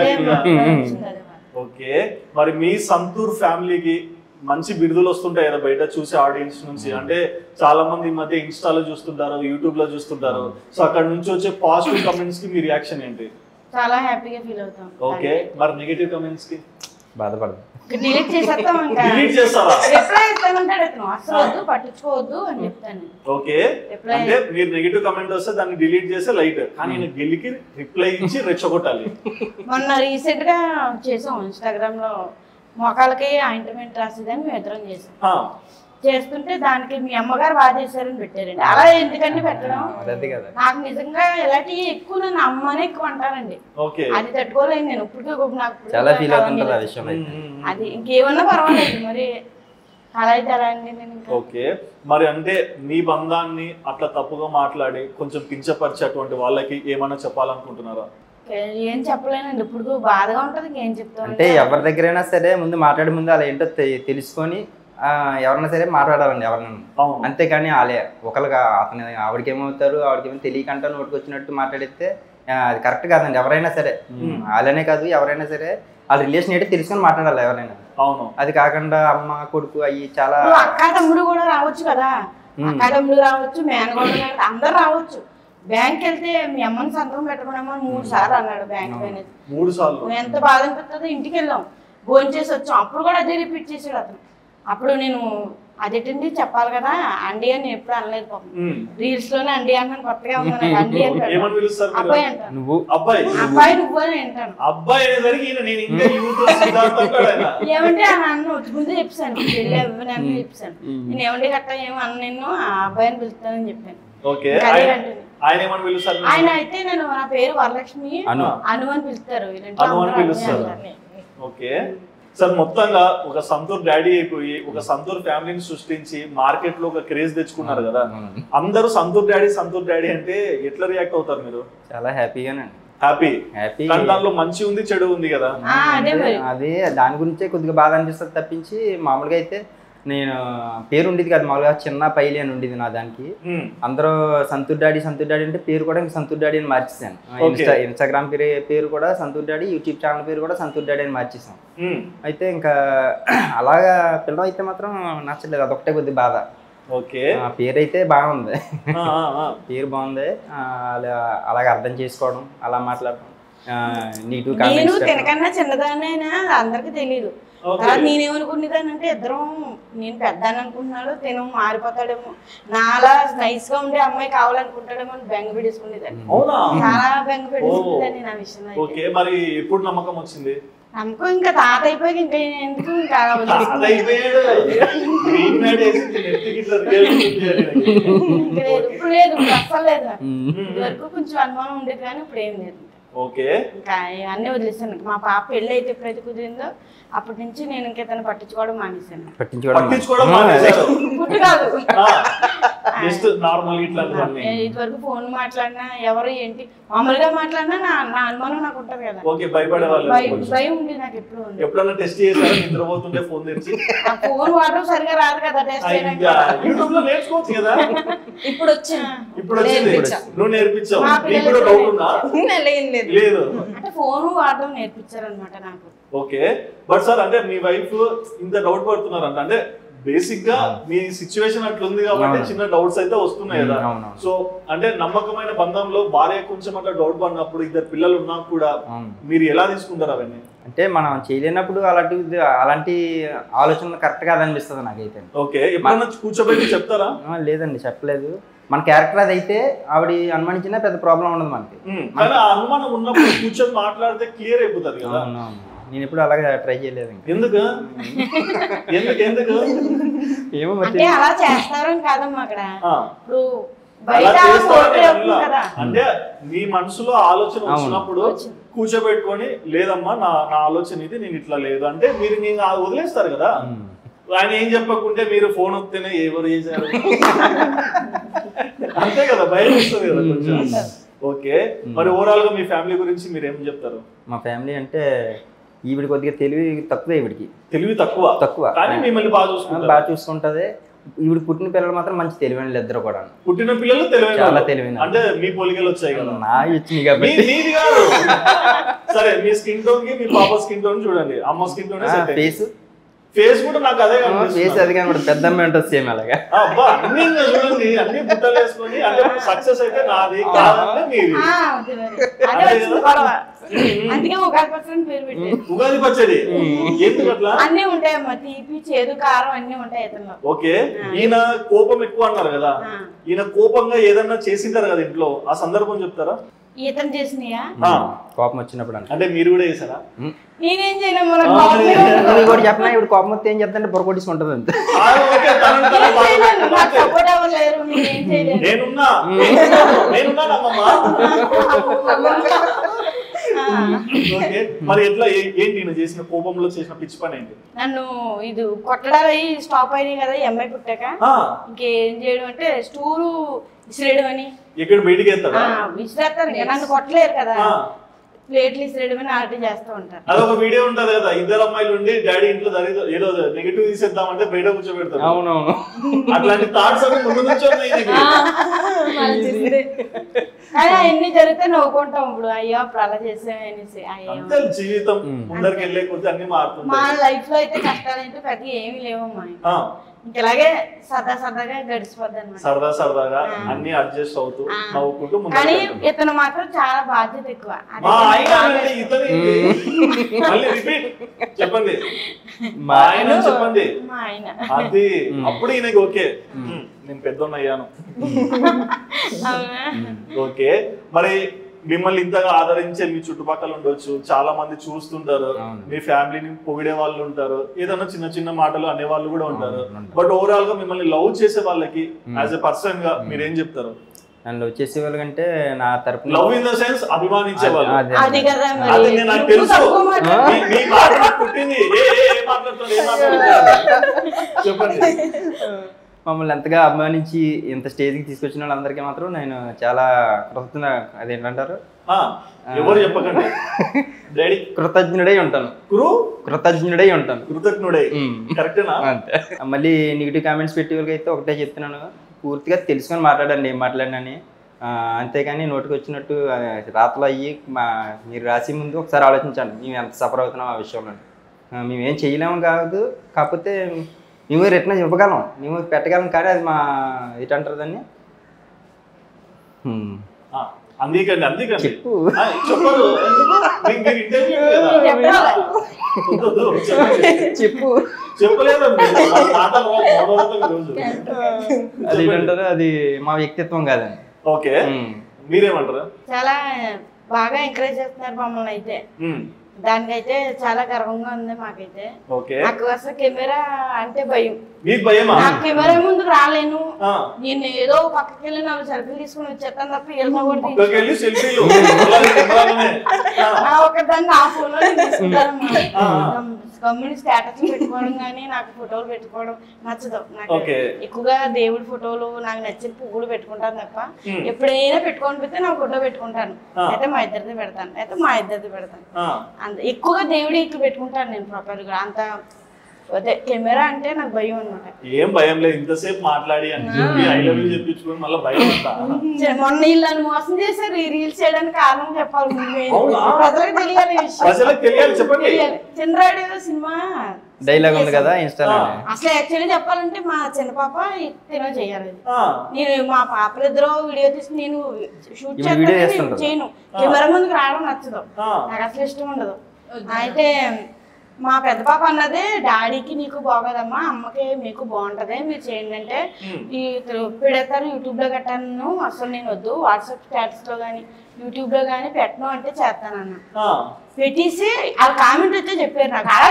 ఓకే, మరి మీ సంతూర్ ఫ్యామిలీకి మంచి బిరుదులు వస్తుంటాయి కదా బయట చూసే ఆడియన్స్ నుంచి. అంటే చాలా మంది ఈ మధ్య ఇన్స్టాలో చూస్తుంటారు, యూట్యూబ్ లో చూస్తుంటారు. సో అక్కడ నుంచి వచ్చే పాజిటివ్ కమెంట్స్ కి మీ రియాక్షన్ ఏంటి? చాలా హ్యాపీగా ఫీల్ అవుతాం. ఓకే, మరి నెగటివ్ కమెంట్స్ కి బాధపడదు, డిలీట్ చేసేస్తాం. ఇంకా డిలీట్ చేస్తారా? రిప్లై ఇస్తానంటాడు అతను, అసలు వద్దు పట్టించుకోవద్దు అని చెప్తాను. ఓకే, అంటే మీరు నెగటివ్ కమెంట్ వస్తే దాన్ని డిలీట్ చేస్తే లైట్, కానీ నేను గెలికి రిప్లై ఇచ్చి రెచ్చగొట్టాలి. మొన్న రీసెంట్ గా చేసాం ఇన్స్టాగ్రామ్ లో, మొక్కలకి ఆయింట్మెంట్ రాసేదని మేము ఇద్దరం చేసాం. చేస్తుంటే దానికి మీ అమ్మగారు బాగా చేశారని పెట్టారండి. అలా ఎందుకంటే పెట్టడం, నాకు నిజంగా ఇలాంటి ఎక్కువ నన్ను అమ్మనే ఎక్కువ అంటారండి. అది తట్టుకోలేదు నేను ఇప్పుడు. నాకు అది ఇంకేమన్నా పర్వాలేదు, మరి అలా అయితే అలా అండి నేను. ఓకే, మరి అంటే మీ బంధాన్ని అట్లా తప్పుగా మాట్లాడి కొంచెం కించపరిచేటువంటి వాళ్ళకి ఏమన్నా చెప్పాలనుకుంటున్నారా? ఏం చెప్పలేనండి, ఇప్పుడు బాధగా ఉంటది. ఏం చెప్తాను అంటే ఎవరి దగ్గరైనా సరే ముందు మాట్లాడే ముందు అలా ఏంటో తెలుసుకొని ఎవరైనా సరే మాట్లాడాలండి ఎవరినైనా. అంతేకాని వాళ్ళే ఒకరికి అతను ఆవిడకేమవుతారు ఆవిడకేమో తెలియకంటా నోటికి వచ్చినట్టు మాట్లాడితే అది కరెక్ట్ కాదండి. ఎవరైనా సరే వాళ్ళనే కాదు ఎవరైనా సరే వాళ్ళ రిలేషన్ ఏంటో తెలుసుకొని మాట్లాడాలి ఎవరైనా. అవును, అది కాకుండా అమ్మ కొడుకు అయ్యి చాలా అక్క తమ్ముడు కూడా రావచ్చు కదా, అక్క తమ్ముడు రావచ్చు, మేనగోడు అందరు రావచ్చు. బ్యాంక్ వెళ్తే మీ అమ్మని సంతకం పెట్టకుండా మూడు సార్లు అన్నాడు బ్యాంక్ మేనేజర్. మూడు సార్లు ఎంత బాధ అనిపిస్తుందో. ఇంటికి వెళ్ళాం, భోజనం చేసి వచ్చాం, అప్పుడు కూడా అదే రిపీట్ చేసాడు అతను. అప్పుడు నేను అదేంటి చెప్పాలి కదా అండి అని ఎప్పుడు అనలేదు పాపం. రీల్స్ లోనే అండి అన్నాను, కొత్తగా ఉంది అండి అని అబ్బాయి అంటాను. నువ్వు అబ్బాయి అబ్బాయి నువ్వు అని అంటాను. అబ్బాయి అనేసరికి ఏమంటే అన్న ముందే చెప్పాను, పెళ్ళి అవ్వని చెప్పాను. నేను ఏమంటే గట్ట ఏమో అన్న నేను ఆ అబ్బాయిని పిలుస్తానని చెప్పాను. ఆయన అయితే నేను నా పేరు వరలక్ష్మి అను అని పిలుస్తారు. ఓకే సార్, మొత్తంగా ఒక సంతూర్ డాడీ అయిపోయి ఒక సంతూర్ ఫ్యామిలీని సృష్టించి మార్కెట్ లో ఒక క్రేజ్ తెచ్చుకున్నారు కదా, అందరూ సంతూర్ డాడీ సంతూర్ డాడీ అంటే ఎట్లా రియాక్ట్ అవుతారు మీరు? చాలా హ్యాపీగానే. హ్యాపీ హ్యాపీ దాంట్లో మంచి ఉంది చెడు ఉంది కదా, అదే దాని గురించే కొద్దిగా బాధ అనిపిస్తుంది తప్పించి మామూలుగా అయితే నేను పేరు ఉండేది కదా మామూలుగా చిన్న పైలి అని ఉండేది నా దానికి. అందరూ సంతూర్ డాడీ సంతూర్ డాడీ అంటే పేరు కూడా సంతూర్ డాడీ అని మార్చేసాను. ఇన్స్టా ఇన్స్టాగ్రామ్ పేరు పేరు కూడా సంతూర్ డాడీ, యూట్యూబ్ ఛానల్ పేరు కూడా సంతూర్ డాడీ అని మార్చేసాను. అయితే ఇంకా అలాగా పిల్లలు అయితే మాత్రం నచ్చలేదు, అదొకటే కొద్ది బాధ. ఓకే పేరు అయితే బాగుంది, పేరు బాగుంది, అలా అలాగ అర్థం చేసుకోవడం, అలా మాట్లాడడం, నీటు నేను తినకన్నా చిన్నదాన్నైనా అందరికి తెలియదు. నేనేమనుకునేదానంటే ఇద్దరం నేను పెద్దాన్ని అనుకుంటున్నాడు, తిను మారిపోతాడేమో, నాలా నైస్ గా ఉండే అమ్మాయి కావాలనుకుంటాడేమో అని బెంగ పెట్టేసుకునేదాన్ని. చాలా బెంగ పెట్టేసుకునేదాన్ని నా విషయంలో. మరి ఎప్పుడు నమ్మకం వచ్చింది? నమ్మకం ఇంకా తాత అయిపోయి ఇంకా ఎందుకు ఇంకా ఇప్పుడు లేదు, అస్సలు లేదు. ఇదివరకు కొంచెం అనుమానం ఉండేది కానీ ఇప్పుడు ఏం లేదు. ఓకే ఇంకా అన్నీ వదిలేసాను. మా పాప పెళ్ళి అయితే ఎప్పుడైతే కుదిరిందో అప్పటి నుంచి నేను ఇంకా తను పట్టించుకోవడం మానేశాను. ఇదివరకు ఫోన్ మాట్లాడినా ఎవరు ఏంటి మామూలుగా మాట్లాడినా నా నా అనుమానం నాకు ఉంటది కదా, భయం ఉంది నాకు ఎప్పుడు ఉంది. ఫోన్ వాడడం సరిగా రాదు కదా టెస్ట్ చేయడానికి. ఇప్పుడు వచ్చింది, అంటే ఫోన్ వాడడం నేర్పించారనమాట నాకు. ఓకే బట్ సార్ అంటే మీ వైఫ్ ఇంత డౌట్ పడుతున్నారు అంట, అంటే బేసిక్ గా మీ సిచ్యువేషన్ అట్లుంది కాబట్టి చిన్న డౌట్స్ అయితే వస్తున్నాయి కదా. సో అంటే నమ్మకమైన బంధంలో భార్య కొంచెం అట్లా డౌట్ పడినప్పుడు ఇద్దరు పిల్లలు ఉన్నా కూడా మీరు ఎలా తీసుకుంటారు అవన్నీ? అంటే మనం చేయలేనప్పుడు అలాంటి అలాంటి ఆలోచనలు కరెక్ట్ గా అనిపిస్తుంది నాకైతే. ఓకే ఎప్పుడన్నా కూర్చోబెట్టి చెప్తారా? లేదండి చెప్పలేదు. మన క్యారెక్టర్ అది అయితే ఆవిడ అనుమానించినా పెద్ద ప్రాబ్లం ఉండదు మనకి. అనుమానం ఉన్నప్పుడు కూర్చొని మాట్లాడితే క్లియర్ అయిపోతుంది కదా. నేను ఎప్పుడు అలాగే ట్రై చేయలేదు. ఎందుకు ఎందుకు ఎందుకు ఏమో అంటే అలా చేస్తారని కాదమ్మా అక్కడ. ఇప్పుడు అంటే మీ మనసులో ఆలోచన వచ్చినప్పుడు కూర్చోబెట్టుకొని లేదమ్మా నా నా ఆలోచన ఇది, నేను ఇట్లా లేదు అంటే మీరు నేను వదిలేస్తారు కదా. ఆయన ఏం చెప్పకుంటే మీరు ఫోన్ వస్తేనే ఎవరు చేశారు అంతే కదా, భయం వస్తుంది కదా కొంచెం. ఓకే మరి ఓవరాల్ గా మీ ఫ్యామిలీ గురించి మీరు ఏం చెప్తారు? మా ఫ్యామిలీ అంటే ఈవిడ కొద్దిగా తెలివి తక్కువ, ఈవిడికి తెలివి తక్కువ తక్కువ కానీ మిమ్మల్ని బాగా చూసుకుంటారు, బాగా చూసుకుంటది. ఈవిడ పుట్టిన పిల్లలు మాత్రం మంచి తెలివైన ఇద్దరు కూడా. పుట్టిన పిల్లలు తెలివైన, చాలా తెలివైన. అంటే మీ పోలికలు వచ్చాయి కదా. నా వచ్చింది కాబట్టి మీది కాదు. సరే మీ స్కిన్ టోన్ కి మీ పాప స్కిన్ టోన్ చూడండి, అమ్మ స్కిన్ టోన్ ఫేస్ ఫేస్ కూడా నాకు అదే ఫేస్ అది కానీ పెద్ద అమ్మాయి ఉంటుంది సేమ్ అలాగా. అబ్బా అన్ని చూడండి, అన్ని బుట్టలు వేసుకొని అంటే సక్సెస్ అయితే నాది కాదంటే మీది. ఉగాది పచ్చడి ఎందుకు అట్లా? అన్ని ఉంటాయమ్మా, తీపి చేదు కారం అన్ని ఉంటాయి అతను. ఓకే ఈయన కోపం ఎక్కువ అన్నారు కదా, ఈయన కోపంగా ఏదన్నా చేసింటారు కదా ఇంట్లో, ఆ సందర్భం చెప్తారా? ఈతను చేసినాయా కోపం వచ్చినప్పుడు అంటే మీరు కూడా చేశారా? నేనేం చేయలేము. చెప్పినా ఇప్పుడు కోపం వస్తే ఏం చెప్తా అంటే బొర కొట్టించుకుంటది అంతే. నేనున్నా మరి ఎట్లా ఏంటి చేసిన కోపంలో చేసిన పిచ్చి పని ఏంటి? నన్ను ఇది కొట్టడాలు స్టాప్ అయినాయి కదా ఈ అమ్మాయి పుట్టాక. ఇంకేం చేయడం అంటే స్టూలు విసిరేయడం అని. ఇక్కడ బయటికి విసిరేస్తారు, నన్ను కొట్టలేరు కదా, ప్లేట్లు విసిరేయడం అని ఆర్టీ చేస్తూ ఉంటారు. అదొక వీడియో ఉంటది కదా, ఇద్దరు అమ్మాయిలు ఉండి డాడీ ఇంట్లో ఏదో నెగిటివ్ తీసేద్దామంటే బయట కూర్చోబెడతారు. అవునవును అట్లాంటి థాట్స్ అన్ని ముందు నుంచి ఎన్ని జరిగితే నవ్వుకుంటాం. ఇప్పుడు అయ్యో అప్పుడు అలా చేసామనేసి అయ్యో జీవితం ముందరికి వెళ్ళే కొద్ది అన్ని మారుతుంది. మా లైఫ్ లో అయితే కష్టాలు అయితే పెద్ద ఏమి లేవమ్మా. ఇలాగే సరదా సరదాగా గడిచిపోద్ది అనమాట. సరదా సరదాగా అన్ని అడ్జస్ట్ అవుతూ నవ్వుకుంటూ ముందుకు కానీ వెళ్తారు. ఇతను మాత్రం చాలా బాధ్యత ఎక్కువ. అదే మా ఆయన అంటే ఇతను ఏంటి? మళ్ళీ రిపీట్ చెప్పండి. మా ఆయన చెప్పండి. మా ఆయన అది అప్పుడు ఈయనకి ఓకే నేను పెద్దోన్న అయ్యాను. అవునా? ఓకే, మరి మిమ్మల్ని ఇంతగా ఆదరించే మీ చుట్టుపక్కల ఉండొచ్చు, చాలా మంది చూస్తుంటారు, మీ ఫ్యామిలీని పొగిడే వాళ్ళు ఉంటారు, ఏదైనా చిన్న చిన్న మాటలు అనే వాళ్ళు కూడా ఉంటారు. బట్ ఓవరాల్ గా మిమ్మల్ని లవ్ చేసే వాళ్ళకి యాజ్ ఎ పర్సన్ గా మీరేం చెప్తారు? నన్ను లవ్ చేసే వాళ్ళకంటే నా తరపున లవ్ ఇన్ ద సెన్స్ అభిమానించే వాళ్ళు. అది కదా అది నేను నాకు తెలుసు. మీ- మీ మాట నాకు పుట్టింది. ఏ ఏ ఏ మాట్లాడుతున్నారు, ఏ మాట్లాడుతున్నారు చెప్పండి. మమ్మల్ని ఎంతగా అభిమానించి ఇంత స్టేజ్కి తీసుకొచ్చిన వాళ్ళందరికీ మాత్రం నేను చాలా కృతజ్ఞ అదేంటంటారు ఆ, ఎవరు చెప్పకండి. డాడీ కృతజ్ఞుడై ఉంటాను. గురు కృతజ్ఞుడై ఉంటాను. కృతజ్ఞుడై కరెక్టేనా? అంతే. మళ్ళీ నెగిటివ్ కామెంట్స్ పెట్టే వాళ్ళకి అయితే ఒకటే చెప్తున్నాను, పూర్తిగా తెలుసుకొని మాట్లాడండి ఏం మాట్లాడినని. అంతేగాని నోటికి వచ్చినట్టు రాతలు అయ్యి మా మీరు రాసే ముందు ఒకసారి ఆలోచించండి మేము ఎంత సఫర్ అవుతున్నాం ఆ విషయంలో. మేమేం చేయలేము కాదు, కాకపోతే మేము రిటర్న్ ఇవ్వగలం, మేము పెట్టగలం, కానీ అది మా ఏంటంటారు దాన్ని అందుకండి అందుకండి చెప్పు. ఆ, చెప్పరు ఎందుకు? మీ- మీరు ఇంటర్వ్యూ కదా. వద్దు, వద్దు, చెప్పండి. చెప్పు చెప్పలేదండి మాటలు రావు, మొదలవుతాయి ఈరోజు. అది ఏంటంటారు, అది మా వ్యక్తిత్వం కాదండి. ఓకే, మీరేమంటారు? చాలా బాగా ఎంకరేజ్ చేస్తున్నారు మమ్మల్ని అయితే. ఉమ్, దానికైతే చాలా గర్వంగా ఉంది మాకైతే. ఓకే, నాకు అసలు కెమెరా అంటే భయం. మీకు భయమా? నాకు కెమెరా ముందు రాలేను. ఆ, నేను ఏదో పక్కకి వెళ్ళి నాలుగు సెల్ఫీలు తీసుకుని వచ్చేస్తాను తప్ప వెళ్ళినా కూడా పక్కకి వెళ్ళి సెల్ఫీలు అలాగే కెమెరాలోనే. ఆ, ఆ ఒకదాన్ని ఆ ఫోన్లో తీసుకుంటాను. కమ్యూనిటీ స్టేటస్ పెట్టుకోవడం కానీ నాకు ఫోటోలు పెట్టుకోవడం నచ్చదు. నాకు ఓకే. ఎక్కువగా దేవుడి ఫోటోలు నాకు నచ్చిన పువ్వులు పెట్టుకుంటాను తప్ప ఎప్పుడైనా పెట్టుకొని పెడితే నా ఫోటో పెట్టుకుంటాను. అయితే మా ఇద్దరిది పెడతాను, అయితే మా ఇద్దరిది పెడతాను. ఆ, అంత ఎక్కువగా దేవుడి ఇట్లు పెట్టుకుంటాను నేను ప్రాపర్ గా. అంత అదే కెమెరా అంటే నాకు భయం అనమాట. ఏం భయం లేదు, ఇంతసేపు మాట్లాడి అని చెప్పి ఐ లవ్ యూ చెప్పించుకుని మళ్ళీ భయం అంతా. మొన్న వీళ్ళని మోసం చేశారు ఈ రీల్స్ చేయడానికి కారణం చెప్పాలి. అవునా? ప్రజలకు తెలియాలి ఈ విషయం. ప్రజలకు తెలియాలి, చెప్పండి. తెలియాలి. చిన్నరాడు సినిమా డైలాగ్ ఉంది కదా ఇన్స్టాలో, అసలు యాక్చువల్లీ చెప్పాలంటే మా చిన్న పాప తినో చేయాలి. ఆ, నేను మా పాపలు ఇద్దరు వీడియో తీసి నేను షూట్ ఇప్పుడు వీడియో చేస్తాను, చేస్తుంటారు. చేయను. కెమెరా ముందుకు రావడం నచ్చదు, ఆ. నాకు అసలు ఇష్టం ఉండదు. అయితే మా పెద్ద పాప అన్నది డాడీకి నీకు బాగోదమ్మా, అమ్మకి మీకు బాగుంటది, మీరు చేయండి అంటే ఈ పెడతారు యూట్యూబ్ లో కట్టాను. అసలు నేను వద్దు, వాట్సాప్ స్టేటస్ లో గానీ యూట్యూబ్ లో గానీ పెట్టను అంటే చేస్తానన్న. ఆ, పెట్టేసి ఆ కామెంట్ వచ్చే చెప్పారు నాకు అలా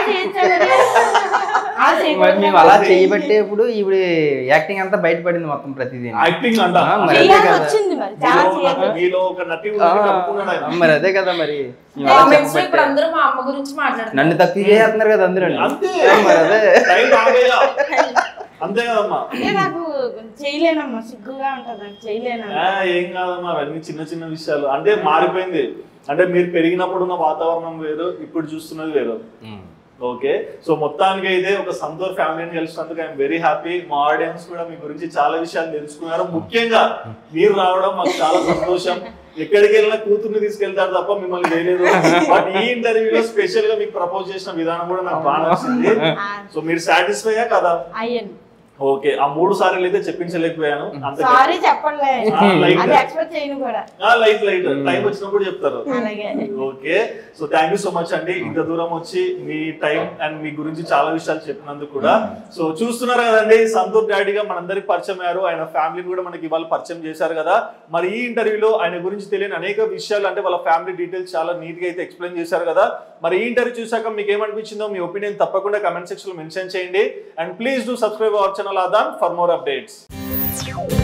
మరి మేము అలా చేయబట్టే ఇప్పుడు ఇప్పుడు యాక్టింగ్ అంతా బయటపడింది మొత్తం ప్రతిదీ. యాక్టింగ్ అంట. మరి అదే కదా, వచ్చింది మరి చాలా చేయాలి. మీలో ఒక నటి ఉంది, కప్పుకున్నాడు ఆయన. మరి అదే కదా, మరి మేము అలా కామెంట్స్ లో ఇప్పుడు చెప్పబట్టే. అందరూ మా అమ్మ గురించి మాట్లాడుతున్నారు. నన్ను తక్కువ చేస్తున్నారు కదా అందరూ. అంతే మరి అదే టైం రాగయ్యా. అంతే కదమ్మా. అంటే నాకు చేయలేనమ్మా, సిగ్గుగా ఉంటది నాకు, చేయలేనమ్మా. ఆ, ఏం కాదమ్మా, అవన్నీ చిన్న చిన్న విషయాలు. అంటే మారిపోయింది, అంటే మీరు పెరిగినప్పుడు ఉన్న వాతావరణం వేరు, ఇప్పుడు చూస్తున్నది వేరు. ఓకే, సో మొత్తానికి అయితే ఒక సంతోష్ ఫ్యామిలీని కలిసినందుకు ఐఎమ్ వెరీ హ్యాపీ. మా ఆడియన్స్ కూడా మీ గురించి చాలా విషయాలు తెలుసుకున్నారు. ముఖ్యంగా మీరు రావడం మాకు చాలా సంతోషం. ఎక్కడికి వెళ్ళినా కూతుర్ని తీసుకెళ్తారు తప్ప మిమ్మల్ని చేయలేదు. బట్ ఈ ఇంటర్వ్యూలో స్పెషల్ గా మీకు ప్రపోజ్ చేసిన విధానం కూడా నాకు బాగా నచ్చింది. సో మీరు సాటిస్ఫైయా కదా? అయ్యాను. ఓకే, ఆ మూడు సార్లు అయితే చెప్పించలేకపోయాను. సారీ చెప్పండి, లైట్ అది ఎక్స్పెక్ట్ చేయను కూడా. లైట్ లైట్ టైం వచ్చినప్పుడు చెప్తారు. అలాగే. Okay, so thank you so much అండి, ఇంత దూరం వచ్చి మీ టైం అండ్ మీ గురించి చాలా విషయాలు చెప్పినందుకు కూడా. సో చూస్తున్నారు కదండి, సంతూర్ డాడీగా మనందరికి పరిచయం అయ్యారు. ఆయన ఫ్యామిలీని కూడా మనకి ఇవాళ పరిచయం చేశారు కదా. మరి ఈ ఇంటర్వ్యూలో ఆయన గురించి తెలియని అనేక విషయాలు, అంటే వాళ్ళ ఫ్యామిలీ డీటెయిల్స్ చాలా నీట్ గా అయితే ఎక్స్ప్లెయిన్ చేశారు కదా. మరి ఈ ఇంటర్వ్యూ చూసాక మీకు ఏమనిపించిందో మీ ఒపీనియన్ తప్పకుండా కమెంట్ సెక్షన్ లో మెన్షన్ చేయండి. And please do subscribe our channel Aadhan for more updates.